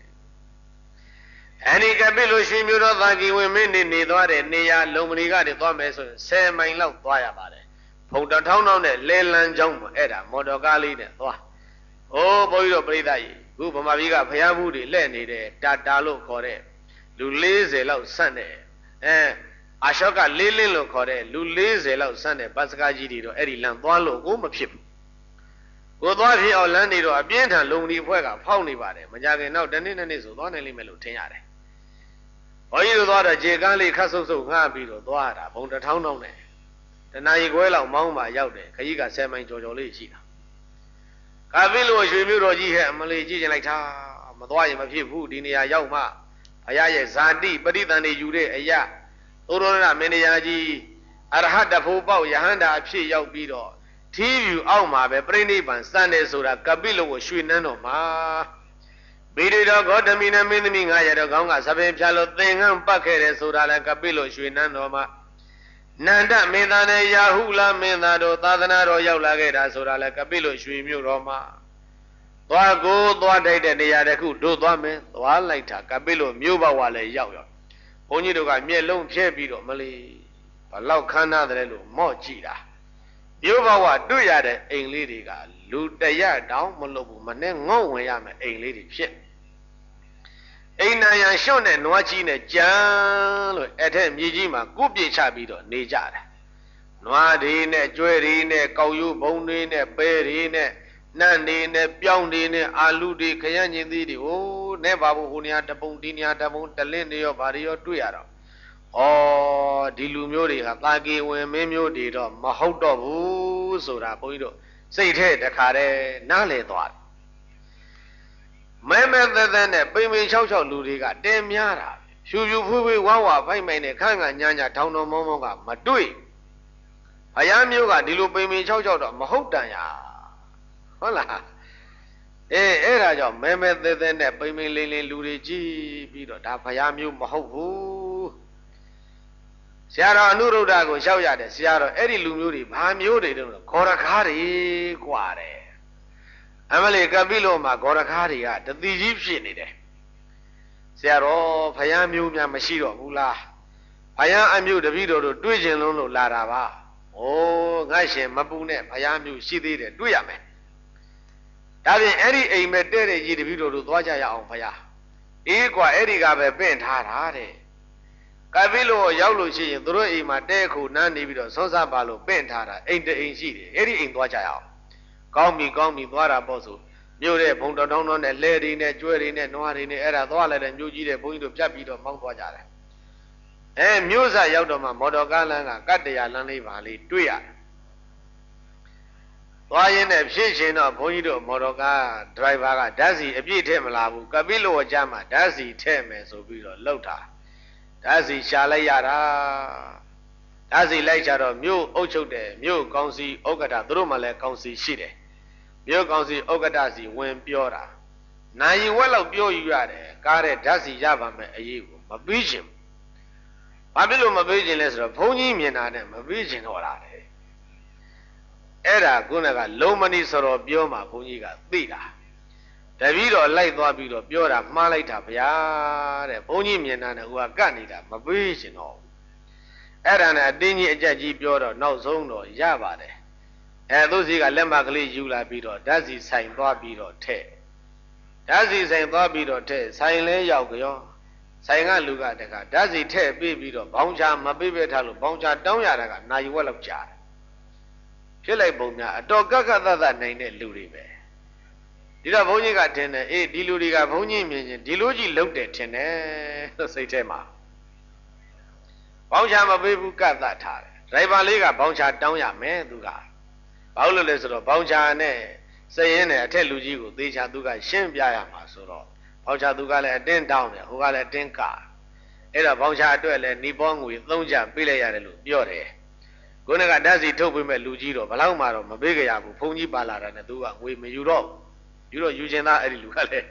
အနိကပိလို့ရှင်မျိုးတော်သာကိဝင်မင်းနေနေသွားတဲ့နေရာလုံမဏီကနေသွားမယ်ဆိုရင်ဆယ်မိုင်လောက်သွားရပါတယ်ဖုံတထောင်းထောင်းနဲ့လဲလန်းချောင်းမှာအဲ့ဒါမော်တော်ကားလေးနဲ့သွား။အိုးဘုန်းကြီးတို့ပြိဿကြီးခုဗမာပြည်ကဘုရားမှုတွေလှည့်နေတဲ့တာတာလို့ခေါ်တဲ့လူလေးဆယ်လောက်ဆန့်တဲ့အဲအာရှောကလေးလင်းလို့ခေါ်တဲ့လူလေးဆယ်လောက်ဆန့်တဲ့ဘတ်စကားကြီးတွေတော့အဲ့ဒီလမ်းသွားလို့ကိုမဖြစ်ဘူး။ကိုသွားဖြစ်အောင်လမ်းတွေတော့အပြင်းထန်လုံဒီဖွဲ့ကဖောက်နေပါတယ်။မကြခင်တော့တနေ့နဲ့နေ့ဆိုသွားနိုင်လိမ့်မယ်လို့ထင်ရတယ်။ဘုန်းကြီးတို့သွားတော့ခြေကန်းလေးခတ်ဆုပ်ဆုပ်ငှားပြီးတော့သွားတာဘုံတထောင်းထောင်းနဲ့တနာရီခွဲလောက်မောင်းပါရောက်တယ်ခကြီးကဆယ်မိုင်ကျော်ကျော်လေးရှိတာ။ကာပိလို့ရွှေမျိုးတော်ကြီးဟဲ့အမလေးကြည့်ချင်လိုက်တာမသွားရင်မဖြစ်ဘူးဒီနေရာရောက်မှဘုရားရဲ့ဇာတိပရိသန်တွေယူတဲ့အရာသုရောဒမင်းတရားကြီးအရဟတဖို့ပေါက်ယဟန္တာအဖြစ်ရောက်ပြီးတော့ထီးယူအောက်မှာပဲပြိဋိဘံစံတယ်ဆိုတာကပိလို့ကိုရွှေနန်းတော်မှာဗိဓိတော်ဂေါတမီနဲ့မင်းသမီးငါရတော်ကောင်းကသပင်ဖြာလို့သင်္ကန်းပတ်ခဲ့တယ်ဆိုတာလည်းကပိလို့ရွှေနန်းတော်မှာနန္ဒမင်းသားနဲ့ယာဟုလာမင်းသားတို့သာသနာတော်ရောက်လာခဲ့တာဆိုတာလည်းကပိလို့ရွှေမြို့တော်မှာသွားကိုသွားတိုက်တဲ့နေရာတစ်ခုတို့သွားမယ်သွားလိုက်တာကပိလို့မြို့ဘဝလည်းရောက်ရောက်ဘုန်းကြီးတို့ကမျက်လုံးဖြဲပြီးတော့မလီဘလောက်ခမ်းနားတယ်လို့မော့ကြည့်တာမြို့ဘဝတွေ့ရတဲ့အိမ်လေးတွေကလူတရတောင်မလုပ်ဘူးမနဲ့ငုံဝင်ရမယ်အိမ်လေးတွေဖြစ်အိမ်နာရန်ရှုံ့တဲ့နွားကြီးနဲ့ကြမ်းလို့အဲ့ထက်မြေကြီးမှာကုပြေချပြီးတော့နေကြတယ်နွားတွေနဲ့ကျွဲတွေနဲ့ကောက်ရိုးဘုံတွေနဲ့ပဲတွေနဲ့နတ်တွေနဲ့ပြောင်းတွေနဲ့အာလူတွေခရမ်းကျင်သီးတွေဟိုးနဲ့ပါဘူးဟိုနေရာတပုံဒီနေရာတပုံတလင်းတွေရောဗာတွေရောတွေ့ရတော့ဩဒီလူမျိုးတွေဟာတာကေဝင်မင်းမျိုးတွေတော့မဟုတ်တော့ဘူးဆိုတာဘုန်းကြီးတို့စိတ်ထဲတခါတည်းနားလည်သွားတယ်မဲမဲသက်သက်နဲ့ပိန်ပိန်ချောက်ချောက်လူတွေကတင်များတာဖြူဖြူဖွေးဖွေးဝါဝါဖိုက်မိုက်နဲ့ခန့်ခန့်ညာညာထောင်တော်မောမောကမတွေ့ဘုရားမျိုးကဒီလိုပိန်ပိန်ချောက်ချောက်တော့မဟုတ်တန်ရဟုတ်လားအေးအဲ့ဒါကြောင့်မဲမဲသက်သက်နဲ့ပိန်ပိန်လိမ့်လိမ့်လူတွေကြည့်ပြီးတော့ဒါဘုရားမျိုးမဟုတ်ဘူးဆရာတော်အနုရုဒ္ဓကိုလျှောက်ရတယ်ဆရာတော်အဲ့ဒီလူမျိုးတွေဘာမျိုးတွေတုန်းခေါ်ရခါးတွေกว่าတယ်အမလေးကပိလို့မှာဂေါရခါးတွေကတတိကြီးဖြစ်နေတယ်ဆရာတော်ဘုရားမျိုးများမရှိတော့ဘူးလားဘုရားအမျိုးတပည့်တော်တို့တွေ့ကျင်လုံးလို့လာတာပါဩငါရှင်မပူနဲ့ဘုရားမျိုးရှိသေးတယ်တွေ့ရမယ်ဒါဖြင့်အဲ့ဒီအိမ်မဲ့တဲ့တဲ့ကြီးတပည့်တော်တို့သွားကြရအောင်ဘုရားအေးကွာအဲ့ဒီကပဲပင့်ထားတာတဲ့ကပိလို့ရောက်လို့ရှိရင်သူတို့အိမ်မှာတဲ့ခုနန်းနေပြီးတော့စောစားပါလို့ပင့်ထားတာအိမ်တအိမ်ရှိတယ်အဲ့ဒီအိမ်သွားကြရအောင်ကောင်းပြီကောင်းပြီသွားတာပေါ့ဆိုမြို့တဲ့ဘုံတော်တောင်းတော်နဲ့လဲတွေနဲ့ကျွဲတွေနဲ့နွားတွေနဲ့အဲ့ဒါသွားလိုက်တဲ့မြို့ကြီးတဲ့ဘုန်းကြီးတို့ပြတ်ပြီးတော့မောင်းသွားကြတယ်အဲမြို့စားရောက်တော့မှမော်တော်ကားလမ်းကကတ္တရာလမ်းလေးပါလေးတွေ့ရတယ်သွားရင်းနဲ့ဖြစ်ရှင်တော့ဘုန်းကြီးတို့မော်တော်ကားဒရိုက်ဘာကဓာတ်စီအပြည့်ထည့်မလာဘူးကပိလောကြမှာဓာတ်စီထည့်မယ်ဆိုပြီးတော့လှုပ်တာဓာတ်စီရှာလိုက်ရတာဓာတ်စီလိုက်ကြတော့မြို့အုပ်ချုပ်တယ်မြို့ကောင်စီဥက္ကဋ္ဌသူတို့မှလည်းကောင်စီရှိတယ်မြို့ကောင်စီဥက္ကဋ္ဌစီဝင်ပြောတာနိုင်ဝက်လောက်ပြောယူရတယ်ကားတဲ့ဓာတ်စီရပါမယ်အရေးကိုမပြီးချင်ဘာဖြစ်လို့မပြီးချင်လဲဆိုတော့ဘုန်းကြီးမြင်တာနဲ့မပြီးချင်တော့တာလေအဲ့ဒါခုနကလုံးမနီဆိုတော့ပြောမှဘုန်းကြီးကသိတာတပည့်တော်လိုက်သွားပြီးတော့ပြောတာမှားလိုက်တာဗျာတဲ့ဘုန်းကြီးမြင်တာနဲ့ဟိုကကတ်နေတာမပြီးချင်တော့အဲ့ဒါနဲ့အတင်းကြီးအကြက်ကြီးပြောတော့နောက်ဆုံးတော့ရပါတယ်အဲသူစီကလက်မကလေးယူလာပြီးတော့ဓာတ်စီဆိုင်သွားပြီးတော့ထဲ့ဓာတ်စီဆိုင်သွားပြီးတော့ထဲ့ဆိုင်လဲရောက်ကြောဆိုင်ကလူကတခါဓာတ်စီထဲ့ပြီးပြီးတော့ဘောင်းချမပေးပဲထားလို့ဘောင်းချတောင်းရတာကနိုင်ဝက်လောက်ကြာတယ်ဖြစ်လိုက်ပုံများအတော်ကကသသနိုင်တဲ့လူတွေပဲဒီတော့ဘုန်းကြီးကထင်တယ်အေးဒီလူတွေကဘုန်းကြီးမြင်ချင်းဒီလိုကြီးလှုပ်တယ်ထင်တယ်လို့စိတ်ထဲမှာဘောင်းချမပေးဘူးကသထားတယ်ဒရိုက်ဘာလေးကဘောင်းချတောင်းရမယ်သူကဘာလို့လဲဆိုတော့ဘောင်းချနဲ့စရင်နဲ့အထက်လူကြီးကိုသေချာသူကရှင်းပြရမှာဆိုတော့ဘောင်းချသူကလည်းအတင်းတောင်းတယ်ဟိုကလည်းအတင်းကအဲ့တော့ဘောင်းချအတွက်လည်းနီပေါငွေသုံးချပေးလိုက်ရတယ်လို့ပြောတယ်ခုနကဓာတ်စီထုတ်ပေးမဲ့လူကြီးတော့ဘလောက်မှတော့မပေးကြရဘူးဘုန်းကြီးပါလာတာနဲ့သူကငွေမယူတော့ယူတော့ယူချင်သားအဲ့ဒီလူကလည်း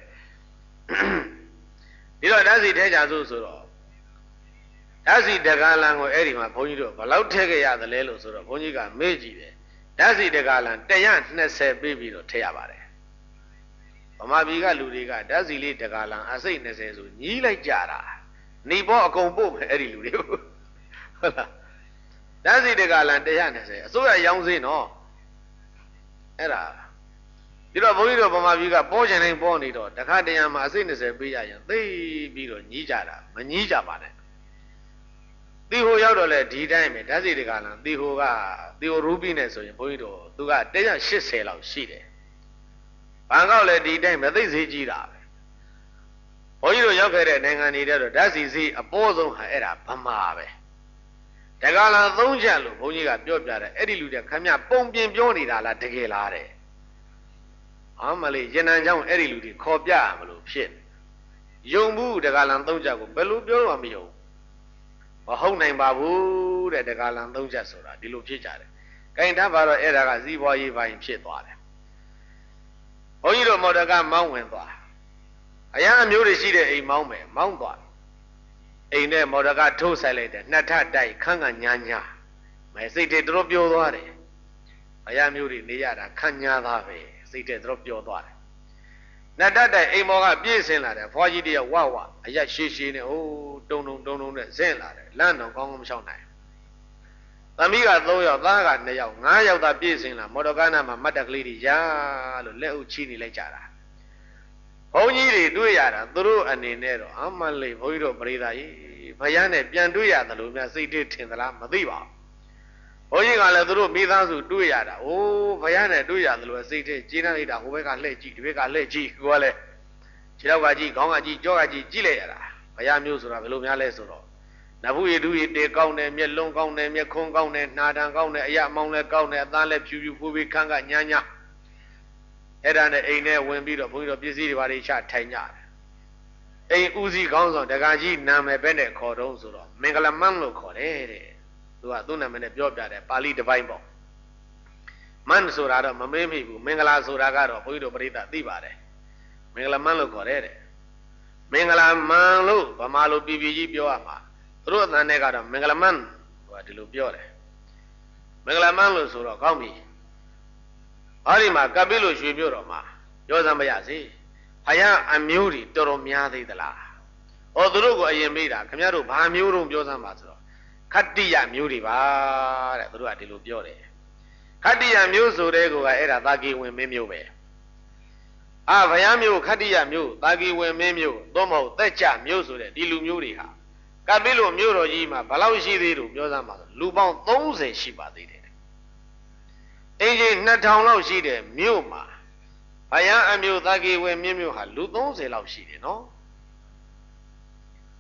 ဒီတော့ဓာတ်စီထဲကြဆိုဆိုတော့ဓာတ်စီတကားလန်ကိုအဲ့ဒီမှာဘုန်းကြီးတို့ဘလောက်ထည့်ခဲ့ရသလဲလို့ဆိုတော့ဘုန်းကြီးကမေ့ကြည့်တယ်ဓာတ်စီတကားလန်တစ်ရာနှစ်ဆယ်ပေးပြီးတော့ထည့်ရပါတယ်ဗမာပြည်ကလူတွေကဓာတ်စီလေးတကားလန်အစိတ်နှစ်ဆယ်ဆိုညီးလိုက်ကြတာနေပေါ်အကုန်ပို့မယ်အဲ့ဒီလူတွေဟုတ်လားဓာတ်စီတကားလန်တစ်ရာနှစ်ဆယ်အစိုးရရောင်းစင်းနော်အဲ့ဒါဒီတော့ဘုန်းကြီးတို့ဗမာပြည်ကပေါ်ချင်တိုင်းပေါ်နေတော့တခါတရံမှာအစိတ်နှစ်ဆယ်ပေးရရင်သိပြီးတော့ညီးကြတာမညီးကြပါနဲ့သီဟိုရောက်တော့လေဒီတိုင်းပဲဓာတ်စီတကားလန်သီဟိုကသီဟိုရူပီနဲ့ဆိုရင်ဘုန်းကြီးတို့သူကတစ်ရာရှစ်ဆယ်လောက်ရှိတယ်ဘန်ကောက်လည်းဒီတိုင်းမသိစေကြီးတာပဲဘုန်းကြီးတို့ရောက်ခဲ့တဲ့နိုင်ငံတွေတဲ့တော့ဓာတ်စီစီအပေါ်ဆုံးဟာအဲ့ဒါဗမာပဲတကားလန်သုံးချက်လို့ဘုန်းကြီးကပြောပြတယ်အဲ့ဒီလူတွေခမပုံပြင်ပြောနေတာလားတကယ်လားတဲ့အာမလေးရင်နံချောင်းအဲ့ဒီလူတွေခေါ်ပြရမလို့ဖြစ်ယုံဘူးတကားလန်သုံးချက်ကိုဘယ်လိုပြောလို့မယုံမဟုတ်နိုင်ပါဘူးတဲ့တကားလန်သုံးချက်ဆိုတာဒီလိုဖြစ်ကြတယ်။ဂိုင်တတ်ပါတော့အဲ့ဒါကစီးပွားရေးပိုင်းဖြစ်သွားတယ်။ဘုန်းကြီးတို့မော်တော်ကမောင်းဝင်သွား။အရာအမျိုးတွေရှိတဲ့အိမ်မောင်းမယ်မောင်းသွား။အိမ်နဲ့မော်တော်ကထိုးဆိုင်လိုက်တယ်နှစ်ထပ်တိုက်ခန်းကညာညာ။မဲစိတ်တွေတော်တော်ပျော်သွားတယ်။အရာမျိုးတွေနေရတာခန်းညာသားပဲစိတ်တွေတော်တော်ပျော်သွားတယ်။နှစ်ထပ်တိုက်အိမ်မော်ကပြည့်စင်လာတယ်ဖွာကြီးတယောက်ဝဝအရာရှည်ရှည်နဲ့အိုးတုံတုံတုံတုံနဲ့ဆင်းလာတယ်လမ်းတော့ကောင်းကောင်းမလျှောက်နိုင်သမီးကသုံးယောက်သားကနှစ်ယောက်ငါးယောက်သာပြည့်စင်လာမော်တော်ကားနာမှာမတ်တကလေးတွေရာလို့လက်ဥချီနေလိုက်ကြတာဘုန်းကြီးတွေတွေ့ရတာသူတို့အနေနဲ့တော့အမှန်လေဘုန်းကြီးတို့ပရိသတ်ကြီးဘုရားနဲ့ပြန်တွေ့ရတယ်လို့များစိတ်တွေထင်သလားမသိပါဘူးဘုန်းကြီးကလည်းသူတို့မိသားစုတွေ့ရတာအိုးဘုရားနဲ့တွေ့ရတယ်လို့စိတ်တွေကျင်းနေလိုက်တာဟိုဘက်ကလှည့်ကြည့်ဒီဘက်ကလှည့်ကြည့်ကိုကလည်းခြေထောက်ကကြည့်ခေါင်းကကြည့်ကြောကကြည့်ကြည့်လိုက်ရတာဘုရားမျိုးဆိုတာဘယ်လိုများလဲဆိုတော့နဘူးရည်တူရည်တေကောင်းတယ်မျက်လုံးကောင်းတယ်မျက်ခုံးကောင်းတယ်နှာတံကောင်းတယ်အရအမောင်းလည်းကောင်းတယ်အသားလည်းဖြူဖြူဖူးဖူးခန်းကညာညာအဲ့ဒါနဲ့အိမ်ထဲဝင်ပြီးတော့ဘုန်းကြီးတို့ပစ္စည်းတွေဘာတွေချထိုင်ကြတယ်အိမ်ဦးစီးကောင်းဆောင်တက္ကကြီးနာမည်ပဲနဲ့ခေါ်တော့ဆိုတော့မင်္ဂလမန်းလို့ခေါ်တယ်တဲ့သူကသူ့နာမည်နဲ့ပြောပြတယ်ပါဠိတစ်ပိုင်းပေါ့မန်းဆိုတာတော့မမေးမိဘူးမင်္ဂလာဆိုတာကတော့ဘုန်းကြီးတို့ပရိသတ်သိပါတယ်မင်္ဂလမန်းလို့ခေါ်တယ်တဲ့မင်္ဂလာမန်းလို့ဗမာလိုပြည်ပြည်ကြီးပြောရမှာသူတို့အတန်နဲ့ကတော့မင်္ဂလမန်းဟိုကဒီလိုပြောတယ်မင်္ဂလမန်းလို့ဆိုတော့ကောင်းပြီအဲ့ဒီမှာကပိလို့ရွှေမြို့တော်မှာပြောစမ်းမရစေဖယားအမျိုးတွေတော်တော်များသေးသလားဟောသူတို့ကိုအရင်မေးတာခင်ဗျားတို့ဘာမျိုးတုံးပြောစမ်းပါဆိုတော့ခတ္တိယမျိုးတွေပါတဲ့သူတို့ကဒီလိုပြောတယ်ခတ္တိယမျိုးဆိုတဲ့ကောကအဲ့ဒါသာဂီဝင်မင်းမျိုးပဲအာဘုရားမျိုးခတ္တိယမျိုးသာဂီဝင်မင်းမျိုးသို့မဟုတ်သက်ကြမျိုးဆိုတဲ့ဒီလူမျိုးတွေဟာကပိလို့မျိုးတော်ကြီးမှာဘယ်လောက်ရှိသေးလို့ပြောစမ်းပါဆိုလူပေါင်းသုံးဆယ်ရှိပါသေးတယ်အင်ဂျင်နှစ်ထောင်လောက်ရှိတဲ့မြို့မှာဘုရားအမျိုးသာဂီဝင်မင်းမျိုးဟာလူသုံးဆယ်လောက်ရှိတယ်နော်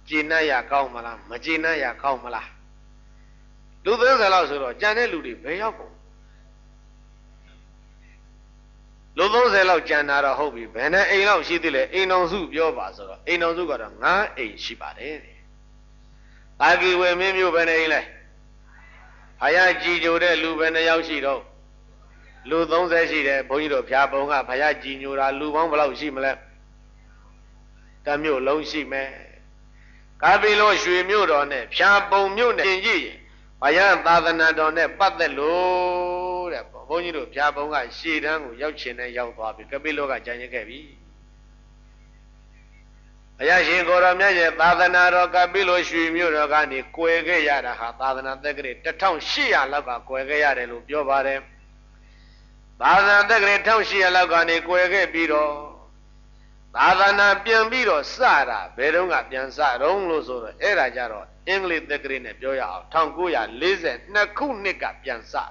ကျေနပ်ရကောင်းမလားမကျေနပ်ရကောင်းမလားလူသုံးဆယ်လောက်ဆိုတော့ကြံတဲ့လူတွေဘယ်ရောက်ကုန်လူသုံးဆယ်လောက်ကြံတာတော့ဟုတ်ပြီဘယ်နဲ့အိမ်လောက်ရှိသေးလဲအိမ်တော်စုပြောပါဆိုတော့အိမ်တော်စုကတော့ငါးအိမ်ရှိပါတယ်တဲ့အာဂီဝေမင်းမျိုးဘယ်နဲ့အိမ်လဲဟာရကြည်ကြိုတဲ့လူဘယ်နှယောက်ရှိတော့လူသုံးဆယ်ရှိတယ်ဘုန်းကြီးတို့ဖျားပုံကဖယားကြည်ညိုတာလူပေါင်းဘယ်လောက်ရှိမလဲတမျိုးလုံးရှိမယ်ကာပီလိုရွှေမြို့တော်နဲ့ဖျားပုံမြို့နဲ့ပြင်ကြည့်ရင်ဘယံသာသနာတော်နဲ့ပတ်သက်လို့တဲ့ဘုန်းကြီးတို့ဖျားပုံကရှေ့တန်းကိုရောက်ချင်တဲ့ရောက်သွားပြီကပိလောကကြံရခဲ့ပြီဘုရားရှင်ကိုရောမြတ်ရဲ့သာသနာတော်ကပိလိုရွှေမြို့တော်ကနေကွယ်ခဲ့ရတာဟာသာသနာတက္ကရာတစ်ထောင်ရှစ်ရာလောက်ကကွယ်ခဲ့ရတယ်လို့ပြောပါတယ်သာသနာတက္ကရာတစ်ထောင်ရှစ်ရာလောက်ကနေကွယ်ခဲ့ပြီးတော့သာသနာပြန်ပြီးတော့စတာဘယ်တော့ကပြန်စတော့လို့ဆိုတော့အဲ့ဒါကြတော့အင်္ဂလိပ်တက္ကရာနဲ့ပြောရအောင်၁၉၄၂ခုနှစ်ကပြန်စ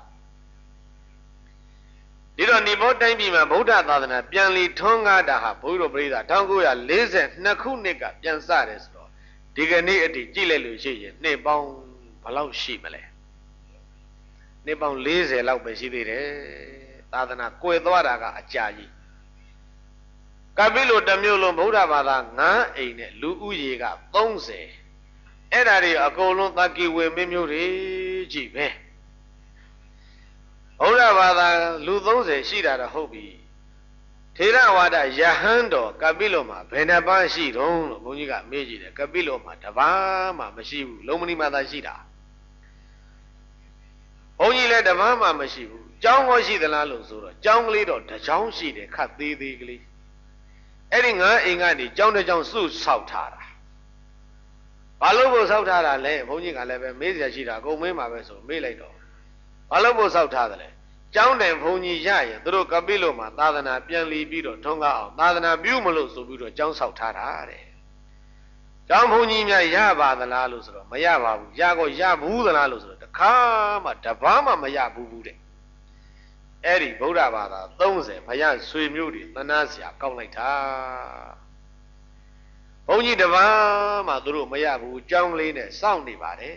ဒီတော့နိဘောတိုင်းပြည်မှာဗုဒ္ဓသာသနာပြန်လီထွန်းကားတာဟာဘုရားပရိသတ်၁၉၄၂ခုနှစ်ကပြန်စတယ်ဆိုတော့ဒီကနေ့အထိကြည့်လိုက်လို့ရှိရင်နှစ်ပေါင်းဘယ်လောက်ရှိမလဲနှစ်ပေါင်း၄၀လောက်ပဲရှိသေးတယ်သာသနာကွယ်သွားတာကအကြာကြီးကပိလိုတစ်မျိုးလုံးဗုဒ္ဓဘာသာငါးအိမ်နဲ့လူဦးရေကသုံးဆယ်အဲ့ဒါတွေအကုန်လုံးသက္ကိဝေမင်းမျိုးတွေကြီးပဲဘုရားဘာသာလူသုံးဆယ်ရှိတာတော့ဟုတ်ပြီထေရဝါဒယဟန်တော်ကပိလိုမှာဘယ်နှပန်းရှိတုံးလို့ဘုန်းကြီးကမေးကြည့်တယ်ကပိလိုမှာတပန်းမှမရှိဘူးလုံးမဏိမာသာရှိတာဘုန်းကြီးလည်းတပန်းမှမရှိဘူးကျောင်းကောရှိသလားလို့ဆိုတော့ကျောင်းကလေးတော့တစ်ချောင်းရှိတယ်ခတ်သေးသေးကလေးအဲ့ဒီငါအိမ်ကနေကျောင်းတစ်ကျောင်းစုဆောက်ထားတာဘာလို့ကိုဆောက်ထားတာလဲဘုန်းကြီးကလည်းပဲမေးစရာရှိတာအကုန်မေးမှာပဲဆိုမေးလိုက်တော့ဘာလို့ကိုဆောက်ထားတယ်လဲကျောင်းတိုင်ဘုန်းကြီးရရင်သူတို့ကပိလို့မှာသာသနာပြန်လီပြီးတော့ထုံးကားအောင်သာသနာပြုမလို့ဆိုပြီးတော့ကျောင်းဆောက်ထားတာတဲ့ကျောင်းဘုန်းကြီးများရပါသလားလို့ဆိုတော့မရပါဘူးရကောရဘူးသလားလို့ဆိုတော့တခါမှတပားမှမရဘူးဘူးတဲ့အဲ့ဒီဗုဒ္ဓဘာသာသုံးဆယ်ဘုရားဆွေမျိုးတွေသနာစရာကောက်လိုက်တာဘုန်းကြီးတပားမှသူတို့မရဘူးကျောင်းလေးနဲ့စောင့်နေပါတယ်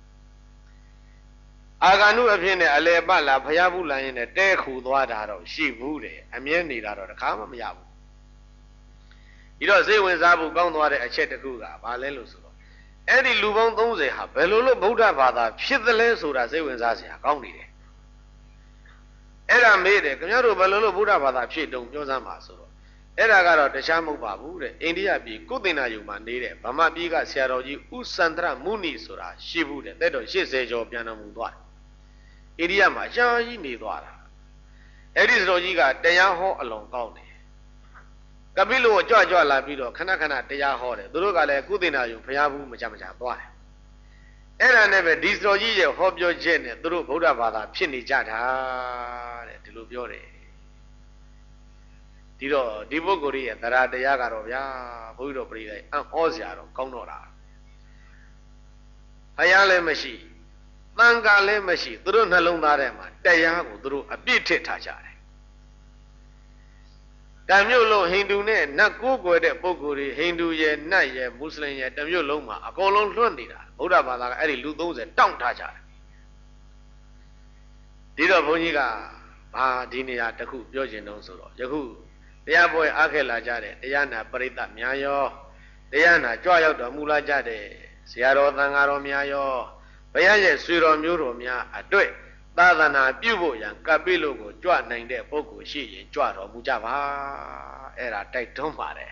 အာဂန္တုအဖြစ်နဲ့အလေပတ်လာဘုရားဘူးလာရင်လည်းတဲခူသွားတာတော့ရှိဘူးတယ်အမြဲနေတာတော့တခါမှမရဘူးဒီတော့စိတ်ဝင်စားဖို့ကောင်းသွားတဲ့အချက်တစ်ခုကဘာလဲလို့ဆိုတော့အဲ့ဒီလူပေါင်းသုံးဆယ်ဟာဘယ်လိုလို့ဗုဒ္ဓဘာသာဖြစ်သလဲဆိုတာစိတ်ဝင်စားစရာကောင်းနေတယ်အဲ့ဒါမေးတယ်ခင်ဗျားတို့ဘယ်လိုလို့ဗုဒ္ဓဘာသာဖြစ်တုံပြောစမ်းပါဆိုတော့အဲ့ဒါကတော့တခြားမဟုတ်ပါဘူးတဲ့အိန္ဒိယပြည်ကုသင်္နာယုံမှာနေတဲ့ဗမာပြည်ကဆရာတော်ကြီးဥစန္ဒရမုနီဆိုတာရှိဘူးတဲ့တဲ့တော့ရှစ်ဆယ်ကျော်ပြန်တော်မူသွားတယ်အိန္ဒိယမှာရှားကြီးနေသွားတာအဲ့ဒီဆရာတော်ကြီးကတရားဟောအလွန်ကောင်းတယ်ကပိလိုကိုကြွကြွလာပြီးတော့ခဏခဏတရားဟောတယ်သူတို့ကလည်းကုသင်္နာယုံဘုရားဘူးမကြမကြသွားတယ်အဲ့ဒါနဲ့ပဲဒီဆရာတော်ကြီးရဲ့ဟောပြောချက်နဲ့သူတို့ဗုဒ္ဓဘာသာဖြစ်နေကြတာတဲ့ဒီလိုပြောတယ်ဒီတော့ဒီပုဂ္ဂိုလ်ရဲ့သရတရားကတော့ဗျာဘုန်းကြီးတို့ပြိလိုက်အံ့ဩစရာတော့ကောင်းတော့တာဘုရားလည်းမရှိသံဃာလည်းမရှိသူတို့နှလုံးသားထဲမှာတရားကိုသူတို့အပြည့်ထစ်ထားကြတယ်တမျိုးလုံးဟိန္ဒူနဲ့နတ်ကိုးကွယ်တဲ့ပုဂ္ဂိုလ်တွေဟိန္ဒူရဲ့နတ်ရဲ့မွတ်စလင်ရဲ့တမျိုးလုံးမှာအကုန်လုံးလွတ်နေတာဗုဒ္ဓဘာသာကအဲ့ဒီလူသုံးဆယ်တောင့်ထားကြတယ်ဒီတော့ဘုန်းကြီးကဘာဒီနေရာတစ်ခုပြောချင်တော့ဆိုတော့ယခုတရားပွဲအားခဲလာကြတဲ့တရားနာပရိသတ်များရောတရားနာကြွရောက်တော်မူလာကြတဲ့ဆရာတော်သံဃာတော်များရောဘုရားရဲ့ဆွေတော်မျိုးတော်များအတွက်သာသနာပြုဖို့ရန်ကပ်ပိလို့ကိုကြွနိုင်တဲ့ပုဂ္ဂိုလ်ရှိရင်ကြွတော်မူကြပါအဲ့ဒါတိုက်တွန်းပါတယ်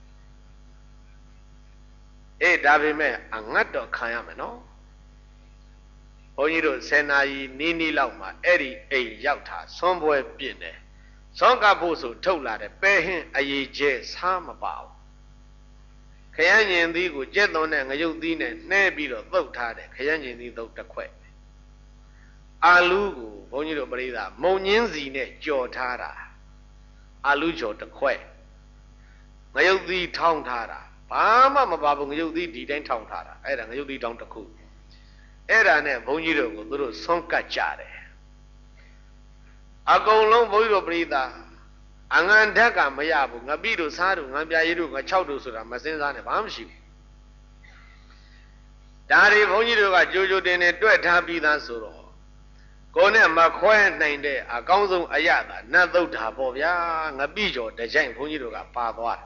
အေးဒါပေမဲ့အငတ်တော်ခံရမယ်နော်ဘုန်းကြီးတို့ဆယ်နာရီနီးနီးလောက်မှာအဲ့ဒီအိမ်ရောက်တာဆွမ်းပွဲပြည့်တယ်ဆွမ်းကပ်ဖို့ဆိုထုတ်လာတဲ့ပဲဟင်းအရေးကျဲစားမပါဘူးခရမ်းညင်သီးကိုကြက်သွန်နဲ့ငရုတ်သီးနဲ့နှဲပြီးတော့သုတ်ထားတယ်ခရမ်းညင်သီးသုတ်တစ်ခွက်အာလူးကိုဘုန်းကြီးတို့ပရိသတ်မုံညင်းစီနဲ့ကြော်ထားတာအာလူးကြော်တစ်ခွက်ငရုတ်သီးထောင်းထားတာဘာမှမပါဘူးငရုတ်သီးဒီတိုင်းထောင်းထားတာအဲ့ဒါငရုတ်သီးတောင်းတစ်ခုအဲ့ဒါနဲ့ဘုန်းကြီးတို့ကိုသူတို့ဆုံးကတ်ကြတယ်အကုန်လုံးဘုန်းကြီးတို့ပရိသတ်အငန်ဓာတ်ကမရဘူးငပိတို့စားတို့ငံပြာရည်တို့ငါ၆တို့ဆိုတာမစင်းစားနဲ့ဘာမှမရှိဘူးဒါတွေဘုန်းကြီးတို့ကကြိုးကြိုးတင်တင်တွေ့ထားပြီးသားဆိုတော့ကိုယ်နဲ့မခွဲနိုင်တဲ့အကောင်းဆုံးအရသာနတ်သုဒ္ဓါပေါ့ဗျာငပိကျော်တကြိုင်ဘုန်းကြီးတို့ကပါသွား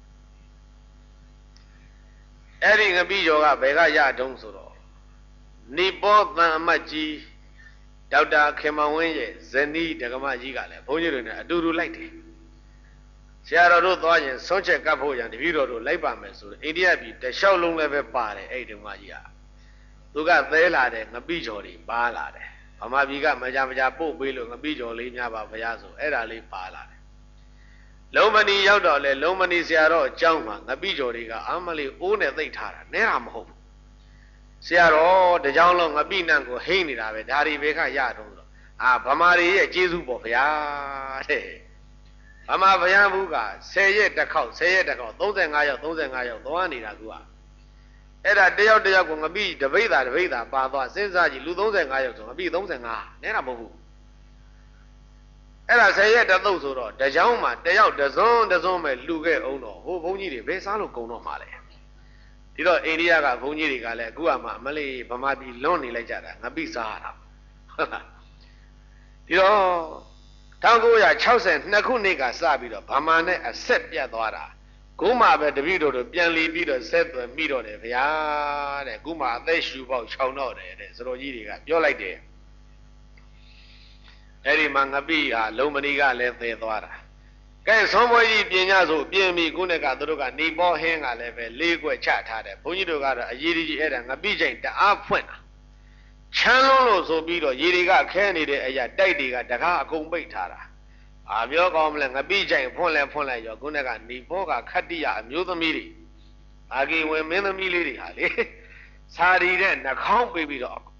အဲ့ဒီငပိကျော်ကဘယ်ကရတုံးဆိုတော့နိဘောသံအမတ်ကြီးဒေါက်တာခင်မောင်ဝင်းရဲ့ဇနီးဒကမကြီးကလည်းဘုန်းကြီးတို့နဲ့အတူတူလိုက်တယ်ဆရာတော်တို့သွားရင်ဆုံးချက်ကပ်ဖို့ရန်တပည့်တော်တို့လိုက်ပါမယ်ဆိုတော့အိန္ဒိယပြည်တလျှောက်လုံးလည်းပဲပါတယ်အဲ့ဒီဒကမကြီးကသူကသဲလာတဲ့ငပိကျော်တွေပါလာတယ်ဗမာပြည်ကမကြမကြပို့ပေးလို့ငပိကျော်လေးများပါဘုရားဆိုအဲ့ဒါလေးပါလာတယ်လုံးမနီရောက်တော့လေလုံးမနီဆရာတော်အကြောင်းမှာငပိကျော်တွေကအာမလေးအိုးနဲ့သိပ်ထားတာနဲတာမဟုတ်ဘူးဆရာတော်တကြောင်လုံးငပိနံကိုဟိမ့်နေတာပဲဒါတွေဘယ်ကရတော့ဆိုတော့အာဗမာတွေရဲ့ကျေးဇူးပေါ့ဗျာတဲ့ဗမာဗျာဘူးကဆယ်ရက်တစ်ခေါက်ဆယ်ရက်တစ်ခေါက်သုံးဆယ်ငါးယောက်သုံးဆယ်ငါးယောက်သွားနေတာကူကအဲ့ဒါတယောက်တယောက်ကိုငပိတပိတ်တာတပိတ်တာပါသွားစဉ်းစားကြည့်လူသုံးဆယ်ငါးယောက်ဆိုငပိသုံးဆယ်ငါးနဲတာမဟုတ်ဘူးအဲ့ဒါဆယ်ရက်တစ်သုတ်ဆိုတော့တကြောင်မှာတယောက်တစွန်းတစွန်းပဲလူခဲ့အောင်တော့ဟိုဘုန်းကြီးတွေဘယ်စားလို့ကုန်တော့မှာလဲဒီတော့အိန္ဒိယကဘုန်းကြီးတွေကလည်းအခုကမှအမလေးဗမာပြည်လွန်နေလိုက်ကြတာငပိစားရတာဟုတ်လားဒီတော့၁၉၆၂ခုနှစ်ကစပြီးတော့ဗမာနဲ့အဆက်ပြတ်သွားတာခုမှပဲတပည့်တော်တို့ပြန်လီပြီးတော့ဆက်သွယ်မိတော့တယ်ဗျာတဲ့ခုမှအသက်ရှူပေါက်ခြောင်တော့တယ်တဲ့စတော်ကြီးတွေကပြောလိုက်တယ်အဲ့ဒီမှာငပိဟာလုံမဏီကလည်းသေသွားတာကဲသွန်ပွဲကြီးပြင်ကြဆိုပြင်ပြီခုနှစ်ကသူတို့ကနေပေါ်ဟင်းကလည်းပဲလေးကွက်ချထားတယ်ဘုန်းကြီးတို့ကတော့အရေးကြီးအဲ့ဒါငပိချိန်တအားဖွင့်တာချမ်းလုံးလို့ဆိုပြီးတော့ရေတွေကခဲနေတဲ့အရာတိုက်တွေကတကားအကုန်ပိတ်ထားတာအာပြောကောင်းမလဲငပိချိန်ဖွင့်လဲဖွင့်လိုက်ရောခုနကနေပေါ်ကခတ္တိယအမျိုးသမီးတွေအာဂီဝင်မင်းသမီးလေးတွေဟာလေစာရီတဲ့နှာခေါင်းပေးပြီးတော့